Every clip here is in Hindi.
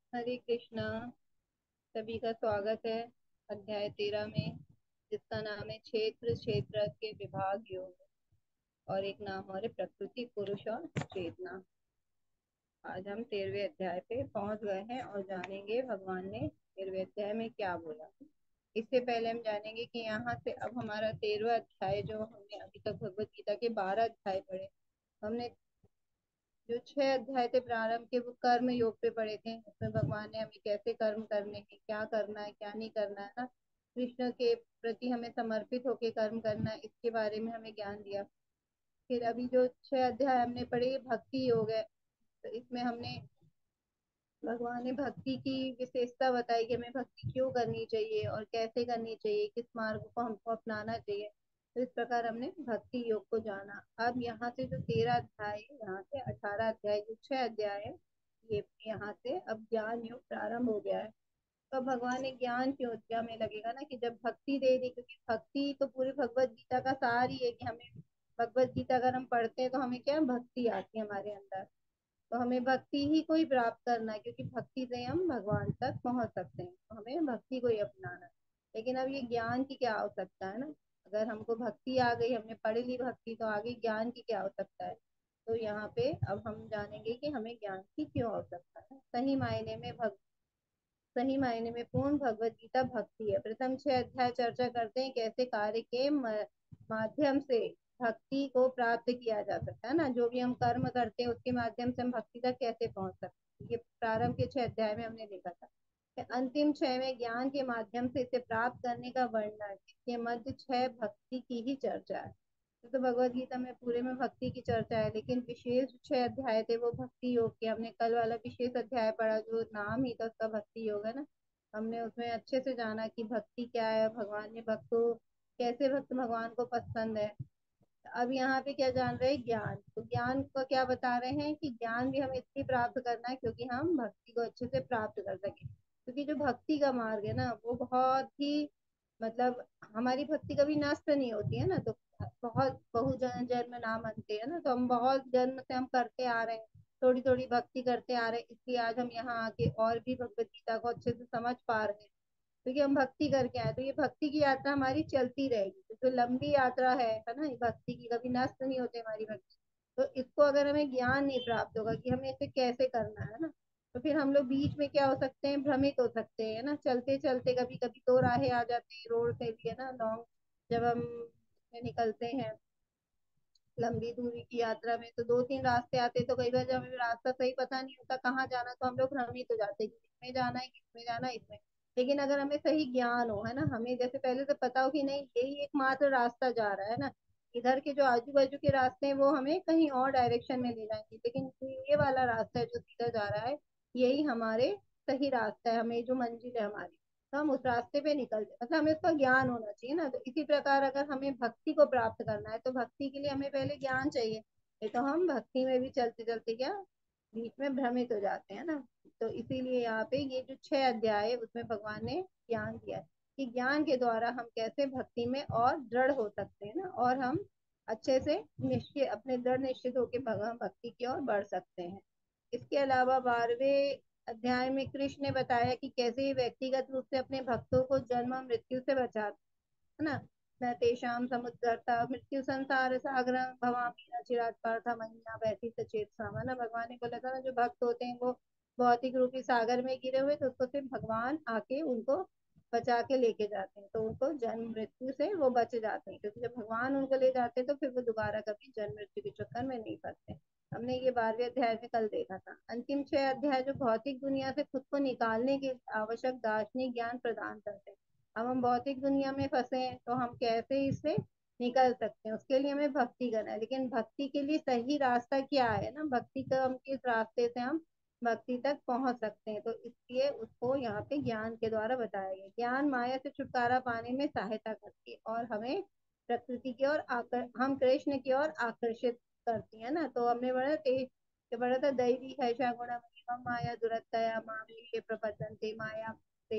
हरे कृष्णा। सभी का स्वागत है अध्याय 13 में, जिसका नाम है क्षेत्र क्षेत्र के विभाग योग। और एक नाम और है प्रकृति पुरुष और चेतना। आज हम 13वें अध्याय पे पहुंच गए हैं और जानेंगे भगवान ने 13वें अध्याय में क्या बोला। इससे पहले हम जानेंगे कि यहाँ से अब हमारा 13वां अध्याय, जो हमने अभी तक भगवत गीता के 12 अध्याय पढ़े, हमने जो 6 अध्याय थे प्रारंभ के, वो कर्म योग पे पढ़े थे। उसमें भगवान ने हमें कैसे कर्म करने हैं, क्या करना है क्या नहीं करना है ना, कृष्ण के प्रति हमें समर्पित होके कर्म करना है, इसके बारे में हमें ज्ञान दिया। फिर अभी जो 6 अध्याय हमने पढ़े, ये भक्ति योग है। तो इसमें हमने भगवान ने भक्ति की विशेषता बताई कि हमें भक्ति क्यों करनी चाहिए और कैसे करनी चाहिए, किस मार्ग को हमको अपनाना चाहिए। तो इस प्रकार हमने भक्ति योग को जाना। अब यहाँ से जो 13 अध्याय है, यहाँ से 18 अध्याय, जो 6 अध्याय है, ये यहाँ से अब ज्ञान योग प्रारंभ हो गया है। तो भगवान ने ज्ञान क्यों दिया, हमें लगेगा ना कि जब भक्ति दे दी, क्योंकि भक्ति तो पूरी भगवत गीता का सार ही है कि हमें भगवत गीता अगर हम पढ़ते हैं तो हमें क्या भक्ति आती है हमारे अंदर। तो हमें भक्ति ही को ही प्राप्त करना है, क्योंकि भक्ति से हम भगवान तक पहुंच सकते हैं, तो हमें भक्ति को ही अपनाना है। लेकिन अब ये ज्ञान की क्या आवश्यकता है ना, अगर हमको भक्ति आ गई, हमने पढ़ ली भक्ति, तो आगे ज्ञान की क्या आवश्यकता है। तो यहाँ पे अब हम जानेंगे कि हमें ज्ञान की क्यों आवश्यकता है। सही मायने में पूर्ण भगवत गीता भक्ति है। प्रथम 6 अध्याय चर्चा करते हैं कैसे कार्य के माध्यम से भक्ति को प्राप्त किया जा सकता है ना, जो भी हम कर्म करते हैं उसके माध्यम से हम भक्ति तक कैसे पहुंच सकते हैं। ये प्रारंभ के 6 अध्याय में हमने देखा था। अंतिम 6 में ज्ञान के माध्यम से इसे प्राप्त करने का वर्णन, इसके मध्य 6 भक्ति की ही चर्चा है। तो भगवत गीता में पूरे में भक्ति की चर्चा है, लेकिन विशेष 6 अध्याय थे वो भक्ति योग के। हमने कल वाला विशेष अध्याय पढ़ा, जो नाम ही था उसका भक्ति योग है ना। हमने उसमें अच्छे से जाना कि भक्ति क्या है, भगवान ने भक्तों कैसे भक्त भगवान को पसंद है। अब यहाँ पे क्या जान रहे हैं, ज्ञान। तो ज्ञान को क्या बता रहे हैं कि ज्ञान भी हमें इसलिए प्राप्त करना है क्योंकि हम भक्ति को अच्छे से प्राप्त कर सके। क्योंकि जो भक्ति का मार्ग है ना, वो बहुत ही मतलब, हमारी भक्ति कभी नष्ट नहीं होती है ना। तो बहुत बहु जन्म नाम अंते है ना, तो हम बहुत जन्म से हम करते आ रहे हैं, थोड़ी थोड़ी भक्ति करते आ रहे हैं, इसलिए आज हम यहाँ आके और भी भगवत गीता को अच्छे से समझ पा रहे हैं, क्योंकि हम भक्ति करके आए। तो ये भक्ति की यात्रा हमारी चलती रहेगी, तो लंबी यात्रा है ना, ये भक्ति की कभी नष्ट नहीं होती हमारी भक्ति। तो इसको अगर हमें ज्ञान नहीं प्राप्त होगा कि हमें इसे कैसे करना है ना, तो फिर हम लोग बीच में क्या हो सकते हैं, भ्रमित हो सकते हैं ना। चलते चलते कभी कभी दो राहें आ जाती है रोड से भी है ना, लॉन्ग जब हम निकलते हैं लंबी दूरी की यात्रा में, तो दो तीन रास्ते आते हैं, तो कई बार जब हमें रास्ता सही पता नहीं होता कहाँ जाना, तो हम लोग भ्रमित हो जाते हैं कि इसमें जाना है किसमें जाना है इसमें। लेकिन अगर हमें सही ज्ञान हो है ना, हमें जैसे पहले से पता हो कि नहीं यही एकमात्र रास्ता जा रहा है ना, इधर के जो आजू बाजू के रास्ते हैं वो हमें कहीं और डायरेक्शन में ले जाएंगे, लेकिन ये वाला रास्ता है जो सीधा जा रहा है, यही हमारे सही रास्ता है, हमें जो मंजिल है हमारी, तो हम उस रास्ते पे निकलते, मतलब हमें उसका ज्ञान होना चाहिए ना। तो इसी प्रकार अगर हमें भक्ति को प्राप्त करना है, तो भक्ति के लिए हमें पहले ज्ञान चाहिए। ये तो हम भक्ति में भी चलते चलते क्या बीच में भ्रमित हो जाते हैं ना। तो इसीलिए यहाँ पे ये जो 6 अध्याय है उसमें भगवान ने ज्ञान दिया है कि ज्ञान के द्वारा हम कैसे भक्ति में और दृढ़ हो सकते हैं ना, और हम अच्छे से निश्चय अपने दृढ़ निश्चित होकर भगवान भक्ति की ओर बढ़ सकते हैं। इसके अलावा 12वें अध्याय में कृष्ण ने बताया कि कैसे ये व्यक्तिगत रूप से अपने भक्तों को जन्म और मृत्यु से बचाते है ना। न तेषां समुद्धरता मृत्यु संसार सागर भवामी न चिरात पार्थ मय्या व्यथित चेतसा, है ना। भगवान ने बोला था ना, जो भक्त होते हैं वो भौतिक रूपी सागर में गिरे हुए, तो उसको सिर्फ भगवान आके उनको बचा के लेके जाते हैं, तो उनको जन्म मृत्यु से वो बच जाते हैं, क्योंकि जब भगवान उनको ले जाते हैं तो फिर वो दोबारा कभी जन्म मृत्यु के चक्कर में नहीं फंसते। हमने ये 12वें अध्याय में कल देखा था। अंतिम 6 अध्याय जो भौतिक दुनिया से खुद को निकालने के आवश्यक दार्शनिक ज्ञान प्रदान करते हैं। अब हम भौतिक दुनिया में फंसे हैं, तो हम कैसे इससे निकल सकते हैं, उसके लिए हमें भक्ति करना है। लेकिन भक्ति के लिए सही रास्ता क्या है ना, भक्ति का हम किस रास्ते से हम भक्ति तक पहुंच सकते हैं, तो इसलिए उसको यहाँ पे ज्ञान के द्वारा बताया गया। ज्ञान माया से छुटकारा पाने में सहायता करती है और हमें प्रकृति की ओर आकर हम कृष्ण की ओर आकर्षित करती है ना। तो हमने बड़ा था दैवी है गुण माया दुरतया मामे प्रपतंते माया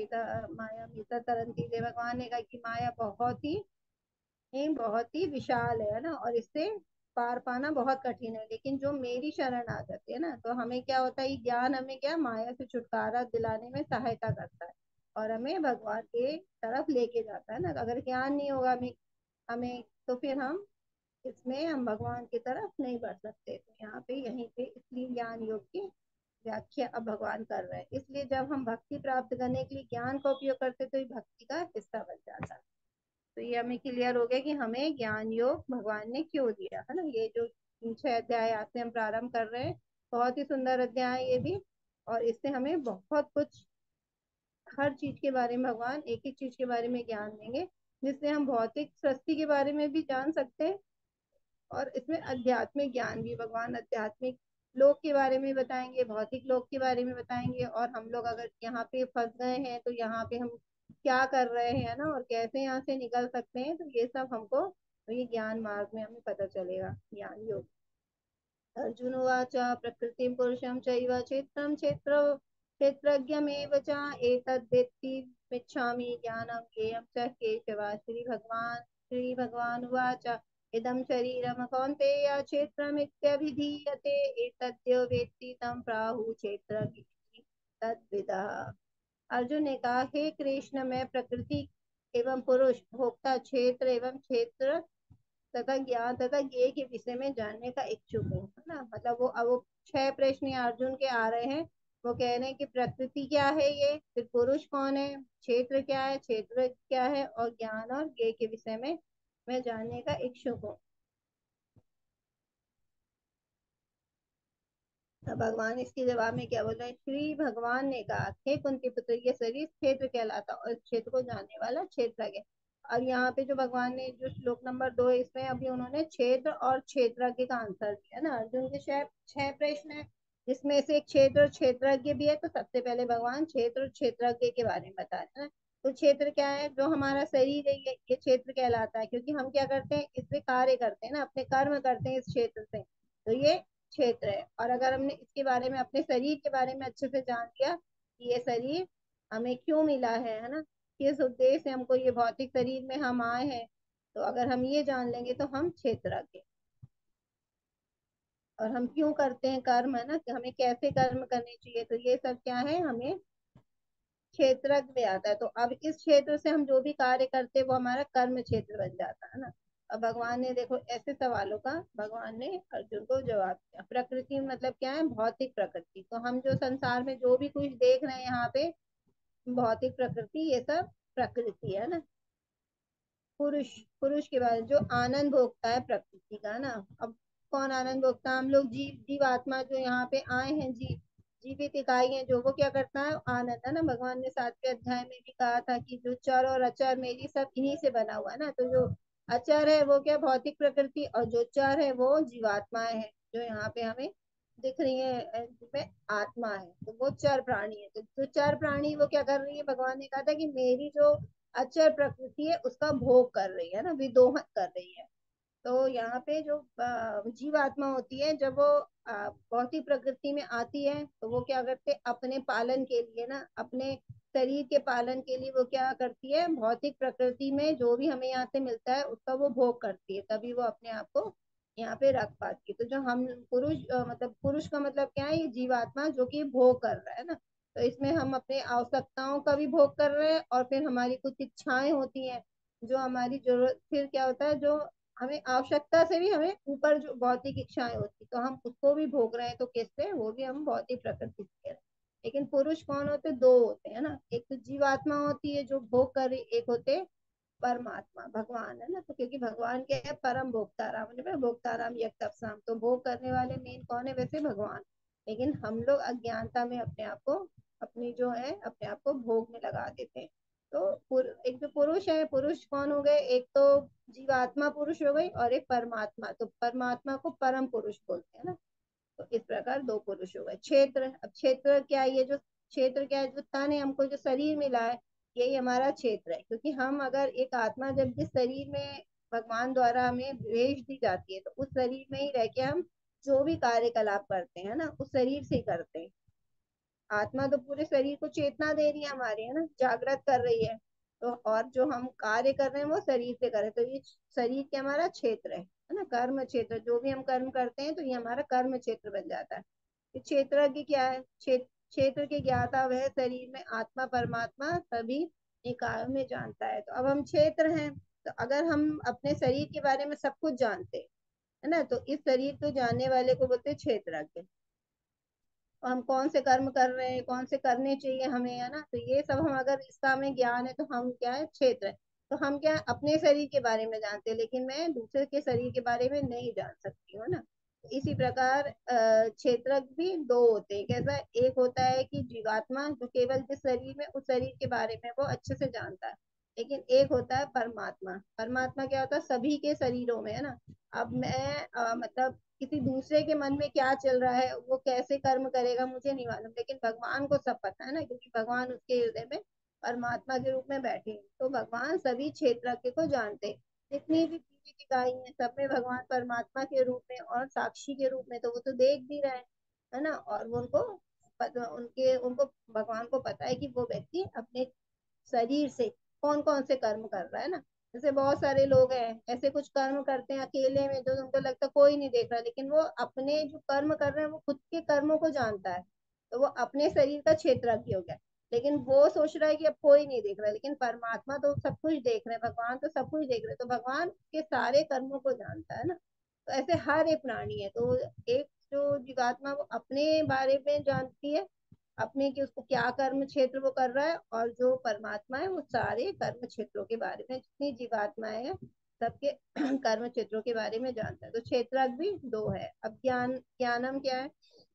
माया मिता तरंती दे। भगवान ने कहा कि माया बहुत ही विशाल है ना, और इससे पार पाना बहुत कठिन है, लेकिन जो मेरी शरण आ जाती है ना, तो हमें क्या होता है, ये ज्ञान हमें क्या माया से छुटकारा दिलाने में सहायता करता है और हमें भगवान के तरफ लेके जाता है ना। तो अगर ज्ञान नहीं होगा हमें हमें तो फिर हम इसमें हम भगवान की तरफ नहीं बढ़ सकते। तो यहाँ पे यहीं पे इसलिए ज्ञान योग की व्याख्या अब भगवान कर रहे हैं। इसलिए जब हम भक्ति प्राप्त करने के लिए ज्ञान का उपयोग करते तो ये भक्ति का हिस्सा बन जाता है। तो ये हमें क्लियर हो गया कि हमें ज्ञान योग भगवान ने क्यों दिया है ना। ये जो 6 अध्याय आज से हम प्रारंभ कर रहे हैं, बहुत ही सुंदर अध्याय है ये भी। और इससे हमें बहुत कुछ, हर चीज के बारे में भगवान एक एक चीज के बारे में ज्ञान देंगे, जिससे हम भौतिक सृष्टि के बारे में भी जान सकते हैं। और इसमें आध्यात्मिक ज्ञान भी, भगवान आध्यात्मिक लोक के बारे में बताएंगे, भौतिक लोक के बारे में बताएंगे, और हम लोग अगर यहाँ पे फंस गए हैं तो यहाँ पे हम क्या कर रहे हैं ना, और कैसे यहाँ से निकल सकते हैं। तो ये सब हमको, तो ये ज्ञान मार्ग में हमें पता चलेगा, ज्ञान योग। अर्जुन उवाच प्रकृतिं पुरुषं चैव क्षेत्रं क्षेत्रज्ञमेव च एतद्वेत्ति मिच्छामि ज्ञानं ज्ञेयं च केशव। श्रीभगवानुवाच इदं शरीरं कौन्तेय क्षेत्रमित्यभिधीयते एतद्यो वेत्ति तं प्राहुः क्षेत्रज्ञ तद्विदः। अर्जुन ने कहा, हे कृष्ण, मैं प्रकृति एवं पुरुष, भोक्ता, क्षेत्र एवं क्षेत्र तथा ज्ञान तथा ज्ञेय के विषय में जानने का इच्छुक हूँ, है ना। मतलब वो 6 प्रश्न यहाँ अर्जुन के आ रहे हैं। वो कह रहे हैं कि प्रकृति क्या है, ये फिर पुरुष कौन है, क्षेत्र क्या है, क्षेत्र क्या है, और ज्ञान और ज्ञेय के विषय में मैं जानने का इच्छुक हूँ। तो भगवान इसके जवाब में क्या बोल रहे हैं, श्री भगवान ने कहा, हे कुंती पुत्र, ये शरीर क्षेत्र कहलाता और इस क्षेत्र को जानने वाला क्षेत्रज्ञ है। और यहाँ पे जो भगवान ने जो श्लोक नंबर 2 है, इसमें अभी उन्होंने क्षेत्र और क्षेत्रज्ञ का आंसर दिया ना। अर्जुन के 6 प्रश्न है, जिसमें से एक क्षेत्र और क्षेत्रज्ञ भी है। तो सबसे पहले भगवान क्षेत्र और क्षेत्रज्ञ के बारे में बता रहे हैं ना। तो क्षेत्र क्या है, जो हमारा शरीर है, ये क्षेत्र कहलाता है, क्योंकि हम क्या करते हैं, इससे कार्य करते हैं ना, अपने कर्म करते हैं इस क्षेत्र से। तो ये क्षेत्र है। और अगर हमने इसके बारे में, अपने शरीर के बारे में अच्छे से जान लिया कि ये शरीर हमें क्यों मिला है ना, किस उद्देश्य से हमको ये भौतिक शरीर में हम आए हैं, तो अगर हम ये जान लेंगे तो हम क्षेत्रज्ञ। और हम क्यों करते हैं कर्म, है ना, कि हमें कैसे कर्म करने चाहिए, तो ये सब क्या है, हमें क्षेत्रज्ञ में आता है। तो अब इस क्षेत्र से हम जो भी कार्य करते हैं वो हमारा कर्म क्षेत्र बन जाता है ना। अब भगवान ने देखो, ऐसे सवालों का भगवान ने अर्जुन को जवाब दिया। प्रकृति मतलब क्या है, भौतिक प्रकृति। तो हम जो संसार में जो भी कुछ देख रहे हैं यहाँ पे, भौतिक प्रकृति, ये सब प्रकृति है ना। पुरुष, पुरुष के बाद जो आनंद भोगता है प्रकृति का ना। अब कौन आनंद भोगता है, हम लोग जीवात्मा जो यहाँ पे आए हैं, जीवित इकाई है जो, वो क्या करता है, आनंद, है ना। भगवान ने 7वें अध्याय में भी कहा था कि जो चर और अचर मेरी सब इन्हीं से बना हुआ है ना। तो जो अचर है वो क्या, भौतिक प्रकृति, और जो चर है वो जीवात्माएं है, जो यहाँ पे हमें दिख रही है, जिसमें आत्मा है, तो वो चर प्राणी है। तो जो चर प्राणी वो क्या कर रही है, भगवान ने कहा था कि मेरी जो अचर प्रकृति है उसका भोग कर रही है ना, विदोहन कर रही है। तो यहाँ पे जो जीवात्मा होती है, जब वो भौतिक प्रकृति में आती है, तो वो क्या करते हैं, अपने पालन के लिए ना, अपने शरीर के पालन के लिए वो क्या करती है, भौतिक प्रकृति में जो भी हमें यहाँ से मिलता है उसका वो भोग करती है, तभी वो अपने आप को यहाँ पे रख पाती है। तो जो हम पुरुष, मतलब पुरुष का मतलब क्या है, ये जीवात्मा जो कि भोग कर रहा है ना। तो इसमें हम अपने आवश्यकताओं का भी भोग कर रहे हैं, और फिर हमारी कुछ इच्छाएं होती हैं, जो हमारी जरूरत, फिर क्या होता है, जो हमें आवश्यकता से भी हमें ऊपर जो भौतिक इच्छाएं होती, तो हम उसको भी भोग रहे हैं। तो किससे, वो भी हम भौतिक प्रकृति से। लेकिन पुरुष कौन होते, दो होते हैं ना। एक तो जीवात्मा होती है जो भोग कर रही, एक होते परमात्मा, भगवान, है ना। तो क्योंकि भगवान क्या है, परम भोक्ताराम, भोक्ताराम यज्ञ, तो भोग करने वाले मेन कौन है, वैसे भगवान। लेकिन हम लोग अज्ञानता में अपने आप को, अपनी जो है, अपने आप को भोग में लगा देते हैं। तो एक जो पुरुष है, पुरुष कौन हो गए, एक तो जीवात्मा पुरुष हो गई, और एक परमात्मा। तो परमात्मा को परम पुरुष बोलते हैं ना। तो इस प्रकार दो पुरुष हो गए। क्षेत्र, अब क्षेत्र क्या है, ये जो क्षेत्र क्या है, जो तन है, हमको जो शरीर मिला है, यही हमारा क्षेत्र है। क्योंकि हम अगर एक आत्मा जब जिस शरीर में भगवान द्वारा हमें भेज दी जाती है, तो उस शरीर में ही रह के हम जो भी कार्यकलाप करते हैं ना, उस शरीर से ही करते हैं। आत्मा तो पूरे शरीर को चेतना दे रही है हमारे, है ना, जागृत कर रही है। तो और जो हम कार्य कर रहे हैं वो शरीर से कर रहे हैं। तो ये शरीर क्या, हमारा क्षेत्र है है ना। कर्म क्षेत्र, जो भी हम कर्म करते हैं तो ये हमारा कर्म क्षेत्र बन जाता है। तो क्षेत्रज्ञ क्या है? क्षेत्र के ज्ञाता वह शरीर में आत्मा परमात्मा सभी निकायों में जानता है। तो अब हम क्षेत्र हैं, तो अगर हम अपने शरीर के बारे में सब कुछ जानते हैं, है ना, तो इस शरीर को जानने वाले को बोलते हैं क्षेत्रज्ञ। और हम कौन से कर्म कर रहे हैं, कौन से करने चाहिए हमें, है ना, तो ये सब हम, अगर इसका हमें ज्ञान है तो हम क्या है? क्षेत्र है। तो हम क्या है? अपने शरीर के बारे में जानते हैं, लेकिन मैं दूसरे के शरीर के बारे में नहीं जान सकती हूँ, है ना। तो इसी प्रकार क्षेत्रज्ञ भी दो होते हैं। कैसा? एक होता है कि जीवात्मा, जो केवल जिस शरीर में, उस शरीर के बारे में वो अच्छे से जानता है। लेकिन एक होता है परमात्मा। परमात्मा क्या होता है? सभी के शरीरों में, है ना। अब मैं मतलब किसी दूसरे के मन में क्या चल रहा है, वो कैसे कर्म करेगा, मुझे नहीं मालूम, लेकिन भगवान को सब पता है ना, क्योंकि भगवान उसके हृदय में परमात्मा के रूप में बैठे हैं। तो भगवान सभी क्षेत्र को जानते हैं। जितनी भी पृथ्वी की गाय है, सब में भगवान परमात्मा के रूप में और साक्षी के रूप में, तो वो तो देख भी रहे हैं, है ना। और वो उनको उनको भगवान को पता है कि वो व्यक्ति अपने शरीर से कौन कौन से कर्म कर रहा है ना। जैसे बहुत सारे लोग हैं ऐसे कुछ कर्म करते हैं अकेले में, जो उनको लगता है कोई नहीं देख रहा, लेकिन वो अपने जो कर्म कर रहे हैं वो खुद के कर्मों को जानता है। तो वो अपने शरीर का क्षेत्रज्ञ हो गया। लेकिन वो सोच रहा है कि अब कोई नहीं देख रहा, लेकिन परमात्मा तो सब कुछ देख रहे हैं, भगवान तो सब कुछ देख रहे हैं, तो भगवान के सारे कर्मों को जानता है ना। तो ऐसे हर एक प्राणी है, तो एक जो जीवात्मा वो अपने बारे में जानती है, अपने कि उसको क्या कर्म क्षेत्र वो कर रहा है, और जो परमात्मा है वो सारे कर्म क्षेत्रों के बारे में, जितनी जीवात्माएं हैं सबके कर्म क्षेत्रों के बारे में जानता है। तो क्षेत्रज्ञ भी दो है। अब ज्ञानम क्या है?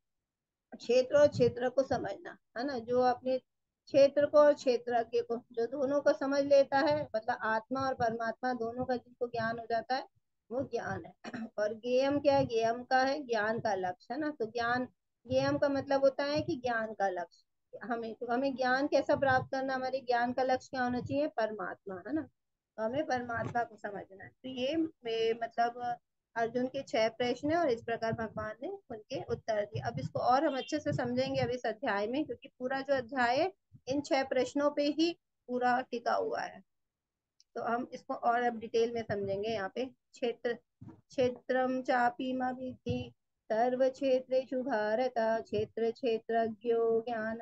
क्षेत्र और क्षेत्र को समझना, है ना। जो अपने क्षेत्र को और क्षेत्रज्ञ को, जो दोनों को समझ लेता है, मतलब आत्मा और परमात्मा दोनों का जिसको ज्ञान हो जाता है, वो ज्ञान है। और ज्ञेयम क्या है? ज्ञेयम का है ज्ञान का लक्ष्य, है ना। तो ज्ञान, ज्ञेयम का मतलब होता है कि ज्ञान का लक्ष्य। हमें ज्ञान कैसा प्राप्त करना, हमारे ज्ञान का लक्ष्य क्या होना चाहिए? परमात्मा, है ना। तो हमें परमात्मा को समझना है। तो ये मतलब अर्जुन के 6 प्रश्न है, और इस प्रकार भगवान ने उनके उत्तर दिए। अब इसको और हम अच्छे से समझेंगे अब इस अध्याय में, क्योंकि पूरा जो अध्याय है इन 6 प्रश्नों पे ही पूरा टिका हुआ है। तो हम इसको और अब डिटेल में समझेंगे यहाँ पे। क्षेत्र क्षेत्रम चापी मिति सर्व क्षेत्रेषु भारत क्षेत्र क्षेत्रज्ञो ज्ञान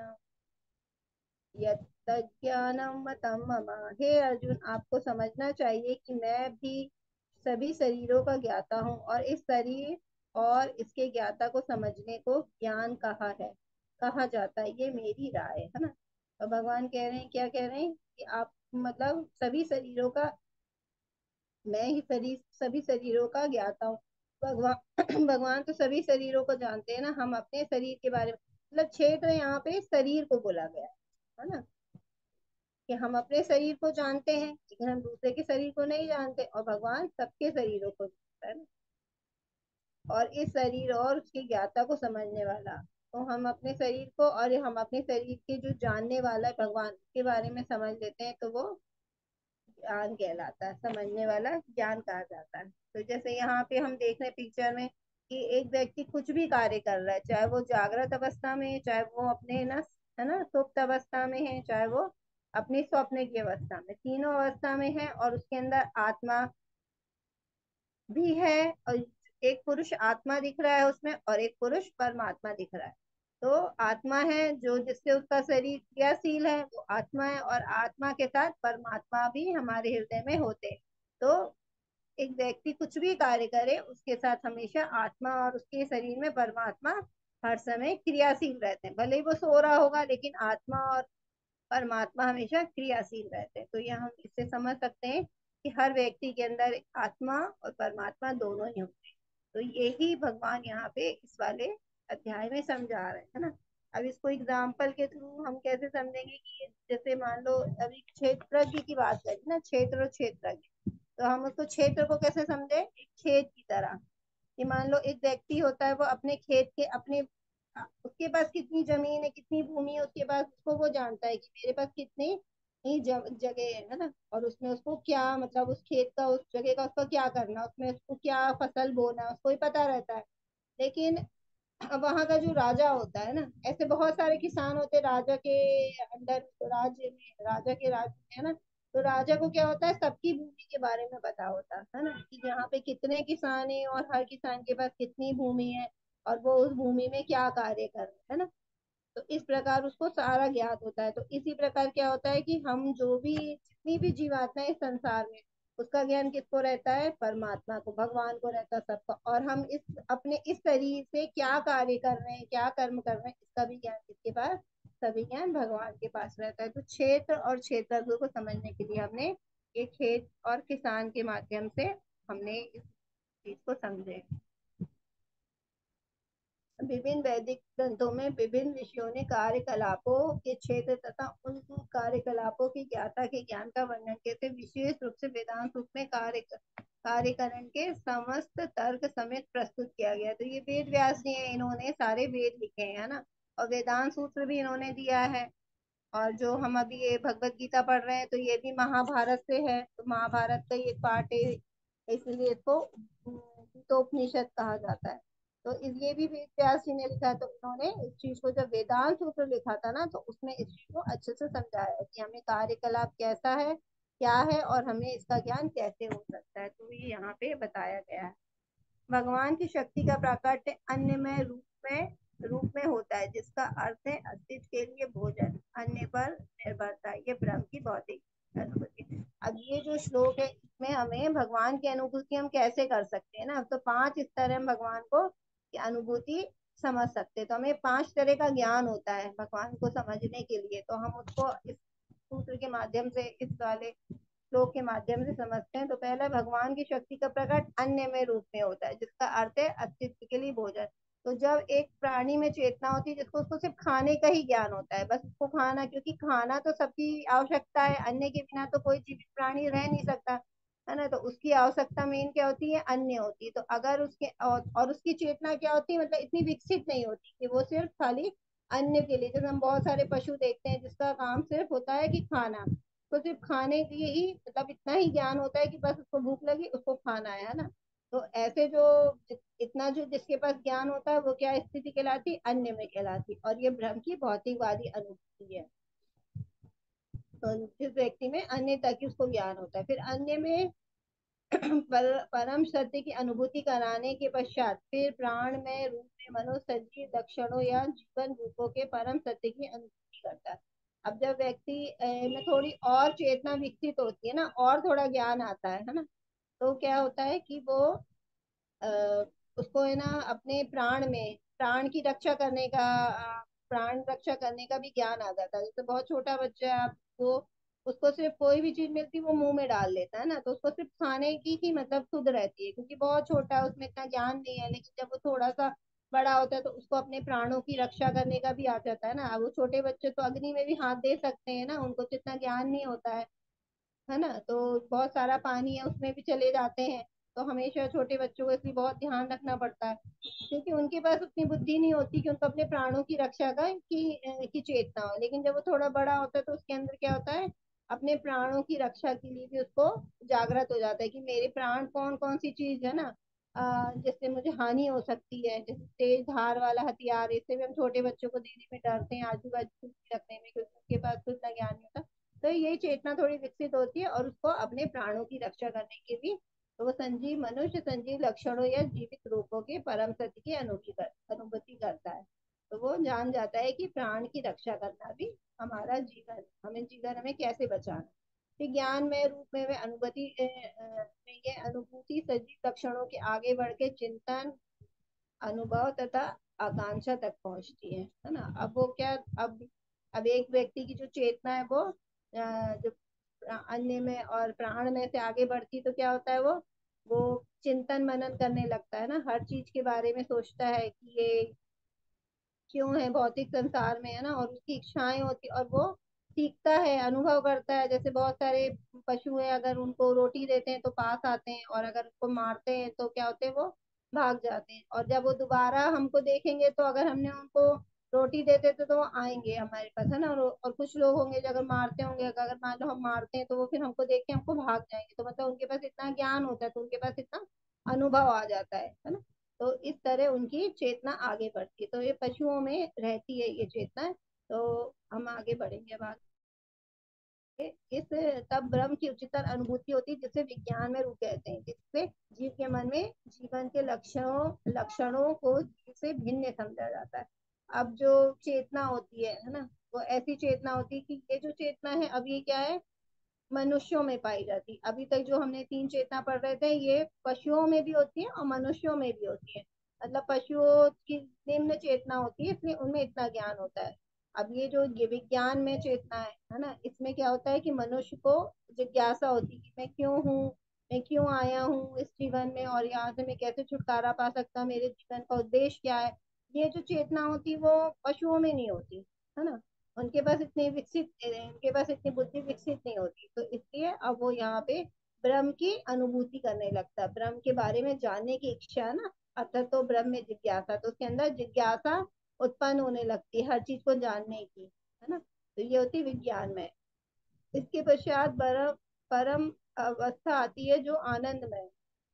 यज्ञानम मतम मम। हे अर्जुन, आपको समझना चाहिए कि मैं भी सभी शरीरों का ज्ञाता हूँ, और इस शरीर और इसके ज्ञाता को समझने को ज्ञान कहा जाता है, ये मेरी राय है ना। तो भगवान कह रहे हैं, क्या कह रहे हैं कि आप मतलब सभी शरीरों का, मैं ही शरीर, सभी शरीरों का ज्ञाता हूँ। भगवान भगवान तो सभी शरीरों को जानते हैं ना। हम अपने शरीर के बारे में, मतलब क्षेत्र यहाँ पे शरीर को बोला गया है ना, कि हम अपने शरीर को जानते हैं, लेकिन हम दूसरे के शरीर को नहीं जानते, और भगवान सबके शरीरों को जानता है ना। और इस शरीर और उसकी ज्ञाता को समझने वाला, तो हम अपने शरीर को और हम अपने शरीर के जो जानने वाला है भगवान के बारे में समझ लेते हैं, तो वो ज्ञान कहलाता है। समझने वाला ज्ञान कहा जाता है। तो जैसे यहाँ पे हम देख रहे हैं पिक्चर में कि एक व्यक्ति कुछ भी कार्य कर रहा है, चाहे वो जागृत अवस्था में है, चाहे वो अपने ना, है ना, सुप्त अवस्था में है, चाहे वो अपनी स्वप्न की अवस्था में, तीनों अवस्था में है, और उसके अंदर आत्मा भी है। और एक पुरुष आत्मा दिख रहा है उसमें, और एक पुरुष परमात्मा दिख रहा है। तो आत्मा है जो, जिससे उसका शरीर क्रियाशील है, वो आत्मा है, और आत्मा के साथ परमात्मा भी हमारे हृदय में होते हैं। तो एक व्यक्ति कुछ भी कार्य करे, उसके साथ हमेशा आत्मा और उसके शरीर में परमात्मा हर समय क्रियाशील रहते हैं। भले ही वो सो रहा होगा, लेकिन आत्मा और परमात्मा हमेशा क्रियाशील रहते हैं। तो यह हम इससे समझ सकते हैं कि हर व्यक्ति के अंदर आत्मा और परमात्मा दोनों ही होते हैं। तो यही भगवान यहाँ पे इस वाले अध्याय में समझा रहे हैं, है ना। अब इसको एग्जाम्पल के थ्रू हम कैसे समझेंगे कि जैसे मान लो अभी क्षेत्रज्ञ की बात करें ना, क्षेत्र और क्षेत्रज्ञ, तो हम उसको क्षेत्र को कैसे समझे? एक खेत की तरह, कि मान लो एक व्यक्ति होता है, वो अपने खेत के अपने उसके पास कितनी जमीन है, कितनी भूमि है उसके पास, उसको वो जानता है कि मेरे पास कितनी ही जगह है ना। और उसमें उसको क्या, मतलब उस खेत का, उस जगह का उसको क्या करना, उसमें उसको क्या फसल बोना, उसको ही पता रहता है। लेकिन अब वहां का जो राजा होता है ना, ऐसे बहुत सारे किसान होते हैं राजा के अंडर, राज्य में, राजा के राज्य में, है ना। तो राजा को क्या होता है, सबकी भूमि के बारे में पता होता है ना, कि यहाँ पे कितने किसान हैं और हर किसान के पास कितनी भूमि है, और वो उस भूमि में क्या कार्य कर रहे हैं, है ना। तो इस प्रकार उसको सारा ज्ञात होता है। तो इसी प्रकार क्या होता है कि हम जो भी जितनी भी जीवात्मा है इस संसार में, उसका ज्ञान किसको रहता है, परमात्मा को, भगवान को रहता है सबका। और हम इस अपने इस शरीर से क्या कार्य कर रहे हैं, क्या कर्म कर रहे हैं, इसका भी ज्ञान किसके पास, सभी ज्ञान भगवान के पास रहता है। तो क्षेत्र और क्षेत्रज्ञ को समझने के लिए हमने ये खेत और किसान के माध्यम से हमने इस चीज को समझे। विभिन्न वैदिक ग्रंथों में विभिन्न ऋषियों ने कार्यकलापों के क्षेत्र तथा उन कार्यकलापों की ज्ञाता के ज्ञान का वर्णन करते, विशेष रूप से वेदांत रूप में कार्यकरण के समस्त तर्क समेत प्रस्तुत किया गया। तो ये वेद व्यास जी हैं, इन्होंने सारे वेद लिखे हैं, है ना। और वेदांत सूत्र भी इन्होंने दिया है। और जो हम अभी ये भगवत गीता पढ़ रहे हैं, तो ये भी महाभारत से है, तो महाभारत का ही एक पार्ट है, इसलिए इसको गीतोपनिषद कहा जाता है। तो ये भी वेद व्यास जी ने लिखा है। तो उन्होंने इस चीज को, जब वेदांत सूत्र लिखा था ना, तो उसमें इस चीज को अच्छे से समझाया है कि हमें कार्यकलाप कैसा है, क्या है, और हमें इसका ज्ञान कैसे हो सकता है। तो ये यहाँ पे बताया गया है। भगवान की शक्ति का प्राकट्य अन्यमय रूप में होता है, जिसका अर्थ है अस्तित्व के लिए भोजन, अन्य पर निर्भरता। ये ब्रह्म की भौतिक अनुभूति। अब ये जो श्लोक है, इसमें हमें भगवान की अनुभूति हम कैसे कर सकते हैं ना। अब तो 5 स्तर है भगवान को की अनुभूति समझ सकते हैं। तो हमें 5 तरह का ज्ञान होता है भगवान को समझने के लिए। तो हम उसको इस सूत्र के माध्यम से, इस वाले श्लोक के माध्यम से समझते हैं। तो पहला, भगवान की शक्ति का प्रकट अन्य में रूप में होता है, जिसका अर्थ है अस्तित्व के लिए भोजन। तो जब एक प्राणी में चेतना होती है, जिसको उसको सिर्फ खाने का ही ज्ञान होता है, बस उसको खाना, क्योंकि खाना तो सबकी आवश्यकता है, अन्य के बिना तो कोई जीवित प्राणी रह नहीं सकता, है ना। तो उसकी आवश्यकता मेन क्या होती है, अन्य होती है। तो अगर उसके और उसकी चेतना क्या होती है, मतलब इतनी विकसित नहीं होती कि वो सिर्फ खाली अन्य के लिए, जैसे हम बहुत सारे पशु देखते हैं जिसका काम सिर्फ होता है कि खाना, तो सिर्फ खाने के ही, मतलब इतना ही ज्ञान होता है कि बस उसको भूख लगी, उसको खाना है ना। तो ऐसे जो इतना जो जिसके पास ज्ञान होता है, वो क्या स्थिति कहलाती, अन्य में कहलाती। और ये ब्रह्म की भौतिकवादी अनुभूति है। तो जिस व्यक्ति में अन्य तक की उसको ज्ञान होता है, फिर अन्य में परम सत्य की अनुभूति कराने के पश्चात फिर प्राण में रूप में मनो सजीव लक्षणों या जीवन रूपों के परम सत्य की अनुभूति करता है। अब जब व्यक्ति में थोड़ी और चेतना विकसित होती है ना, और थोड़ा ज्ञान आता है ना, तो क्या होता है कि वो अ, उसको है ना अपने प्राण की रक्षा करने का, प्राण रक्षा करने का भी ज्ञान आ जाता है। जैसे बहुत छोटा बच्चा है, आप वो उसको सिर्फ कोई भी चीज मिलती है वो मुंह में डाल लेता है ना, तो उसको सिर्फ खाने की ही मतलब सुध रहती है, क्योंकि बहुत छोटा है, उसमें इतना ज्ञान नहीं है। लेकिन जब वो थोड़ा सा बड़ा होता है, तो उसको अपने प्राणों की रक्षा करने का भी आ जाता है ना। अब वो छोटे बच्चे तो अग्नि में भी हाथ दे सकते हैं ना, उनको तो इतना ज्ञान नहीं होता है ना। तो बहुत सारा पानी है, उसमें भी चले जाते हैं। तो हमेशा छोटे बच्चों को इसलिए बहुत ध्यान रखना पड़ता है, क्योंकि उनके पास उतनी बुद्धि नहीं होती कि उनको अपने प्राणों की रक्षा की चेतना हो। लेकिन जब वो थोड़ा बड़ा होता है, तो उसके अंदर क्या होता है, अपने प्राणों की रक्षा के लिए भी उसको जागृत हो जाता है कि मेरे प्राण कौन कौन सी चीज है ना, जिससे मुझे हानि हो सकती है। जैसे तेज धार वाला हथियार, इससे भी हम छोटे बच्चों को देने में डरते हैं, आजू बाजू रखने में, क्योंकि उनके पास तो इतना ज्ञान नहीं होता। तो यही चेतना थोड़ी विकसित होती है, और उसको अपने प्राणों की रक्षा करने की भी। तो वो संजीव मनुष्य संजीव लक्षणों या जीवित रूपों के परम सत्य की अनुभूति करता है। तो वो जान जाता है कि प्राण की रक्षा करना भी हमारा जीवन, हमें कैसे बचाना। फिर ज्ञान में रूप में वे में ये अनुभूति सजीव लक्षणों के आगे बढ़ के चिंतन, अनुभव तथा आकांक्षा तक पहुंचती है ना। अब वो क्या, अब एक व्यक्ति की जो चेतना है, वो जो अन्य में और प्राण में से आगे बढ़ती, तो क्या होता है, वो चिंतन मनन करने लगता है ना, हर चीज के बारे में सोचता है कि ये क्यों है भौतिक संसार में, है ना। और उसकी इच्छाएं होती, और वो सीखता है, अनुभव करता है। जैसे बहुत सारे पशु है, अगर उनको रोटी देते हैं तो पास आते हैं, और अगर उनको मारते हैं तो क्या होते हैं, वो भाग जाते हैं। और जब वो दोबारा हमको देखेंगे, तो अगर हमने उनको रोटी दे देते तो वो आएंगे हमारे पास, है ना। और कुछ लोग होंगे जो अगर मारते होंगे, अगर मान लो हम मारते हैं, तो वो फिर हमको देख के हमको भाग जाएंगे। तो मतलब उनके पास इतना ज्ञान होता है, तो उनके पास इतना अनुभव आ जाता है ना। तो इस तरह उनकी चेतना आगे बढ़ती है। तो ये पशुओं में रहती है ये चेतना। तो हम आगे बढ़ेंगे अब इस तब ब्रह्म की उच्चतर अनुभूति होती है, जिसे विज्ञान में रूप कहते हैं, जिससे जीव के मन में जीवन के लक्षणों लक्षणों को जीव से भिन्न समझा जाता है। अब जो चेतना होती है ना, वो ऐसी चेतना होती है कि ये जो चेतना है अब ये क्या है, मनुष्यों में पाई जाती। अभी तक जो हमने तीन चेतना पढ़ रहे थे, ये पशुओं में भी होती है और मनुष्यों में भी होती है। मतलब पशुओं की निम्न चेतना होती है, इसलिए उनमें इतना ज्ञान होता है। अब ये विज्ञान में चेतना है ना, इसमें क्या होता है कि मनुष्य को जिज्ञासा होती है कि मैं क्यों हूँ, मैं क्यों आया हूँ इस जीवन में, और यहाँ से मैं कैसे छुटकारा पा सकता हूँ, मेरे जीवन का उद्देश्य क्या है। ये जो चेतना होती वो पशुओं में नहीं होती, है ना। उनके पास इतनी बुद्धि विकसित नहीं होती, तो इसलिए अब वो यहाँ पे ब्रह्म की अनुभूति करने लगता है, ब्रह्म के बारे में जानने की इच्छा ना। अतः तो ब्रह्म में जिज्ञासा, तो उसके अंदर जिज्ञासा उत्पन्न होने लगती है हर चीज को जानने की, है ना। तो ये होती है विज्ञान में। इसके पश्चात परम परम अवस्था आती है जो आनंद में,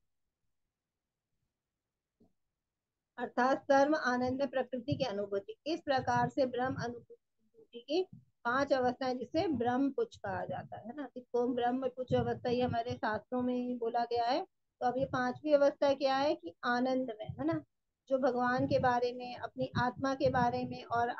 अर्थात सर्व आनंद में प्रकृति की अनुभूति। इस प्रकार से ब्रह्म अनुभूति की पांच अवस्थाएं, जिसे ब्रह्म पुच्छ कहा जाता है ना। इसको ब्रह्म पुच्छ अवस्था ही हमारे शास्त्रों में ही बोला गया है। तो अब ये पांचवी अवस्था क्या है कि आनंद में, है ना। जो भगवान के बारे में, अपनी आत्मा के बारे में, और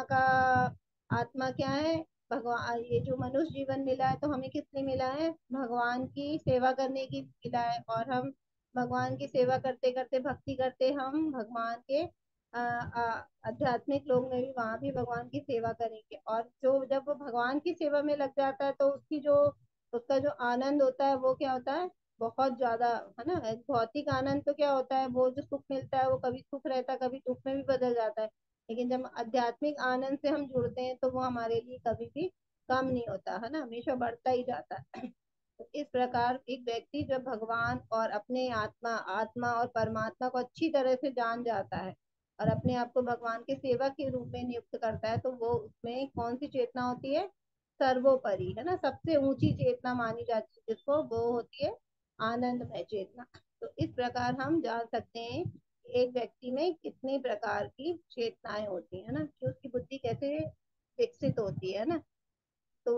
आत्मा क्या है, भगवान, ये जो मनुष्य जीवन मिला है तो हमें किस लिए मिला है, भगवान की सेवा करने की मिला है। और हम भगवान की सेवा करते करते, भक्ति करते हम भगवान के आध्यात्मिक लोग में भी, वहां भी भगवान की सेवा करेंगे। और जो जब वो भगवान की सेवा में लग जाता है तो उसका जो आनंद होता है वो क्या होता है, बहुत ज्यादा, है ना। भौतिक आनंद तो क्या होता है, वो जो सुख मिलता है वो कभी सुख रहता है, कभी दुख में भी बदल जाता है। लेकिन जब आध्यात्मिक आनंद से हम जुड़ते हैं तो वो हमारे लिए कभी भी कम नहीं होता, है ना, हमेशा बढ़ता ही जाता है। तो इस प्रकार एक व्यक्ति जब भगवान और अपने आत्मा आत्मा और परमात्मा को अच्छी तरह से जान जाता है, और अपने आप को भगवान के सेवक के रूप में नियुक्त करता है, तो वो उसमें कौन सी चेतना होती है, सर्वोपरि, है ना, सबसे ऊंची चेतना मानी जाती है जिसको, वो होती है आनंदमय चेतना। तो इस प्रकार हम जान सकते हैं कि एक व्यक्ति में कितने प्रकार की चेतनाएं होती है ना, कि उसकी बुद्धि कैसे विकसित होती है ना। तो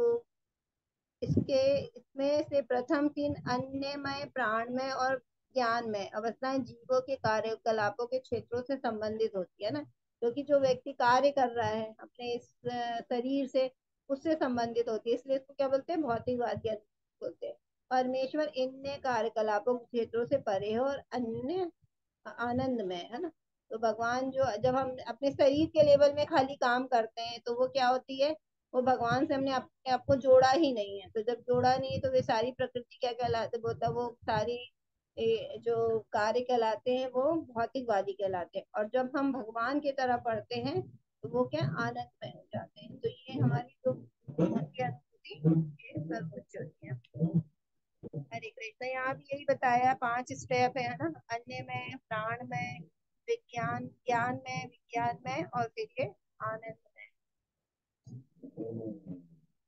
इसके इसमें से प्रथम तीन अन्यमय, प्राणमय और ज्ञानमय अवस्थाएं जीवों के कार्यकलापों के क्षेत्रों से संबंधित होती है ना। क्योंकि जो व्यक्ति कार्य कर रहा है अपने इस शरीर से, उससे संबंधित होती है, इसलिए इसको क्या बोलते हैं, भौतिकवादी बोलते हैं। परमेश्वर इन कार्यकलापों के क्षेत्रों से परे है और अन्य आनंद में, है ना। तो भगवान जो, जब हम अपने शरीर के लेवल में खाली काम करते हैं तो वो क्या होती है, वो भगवान से हमने अपने आप को जोड़ा ही नहीं है। तो जब जोड़ा नहीं है तो वे सारी प्रकृति क्या कहलाते, वो सारी जो कार्य कहलाते हैं वो भौतिकवादी कहलाते हैं। और जब हम भगवान की तरह पढ़ते हैं तो वो क्या, आनंद में हो जाते हैं। तो ये हमारी जो की अनुभूति ये सर्वोच्च होती है। हरे कृष्ण, यहाँ भी यही बताया, पांच स्टेप है ना, अन्य में, प्राण में, विज्ञान ज्ञान में, विज्ञान में, और फिर ये आनंद में।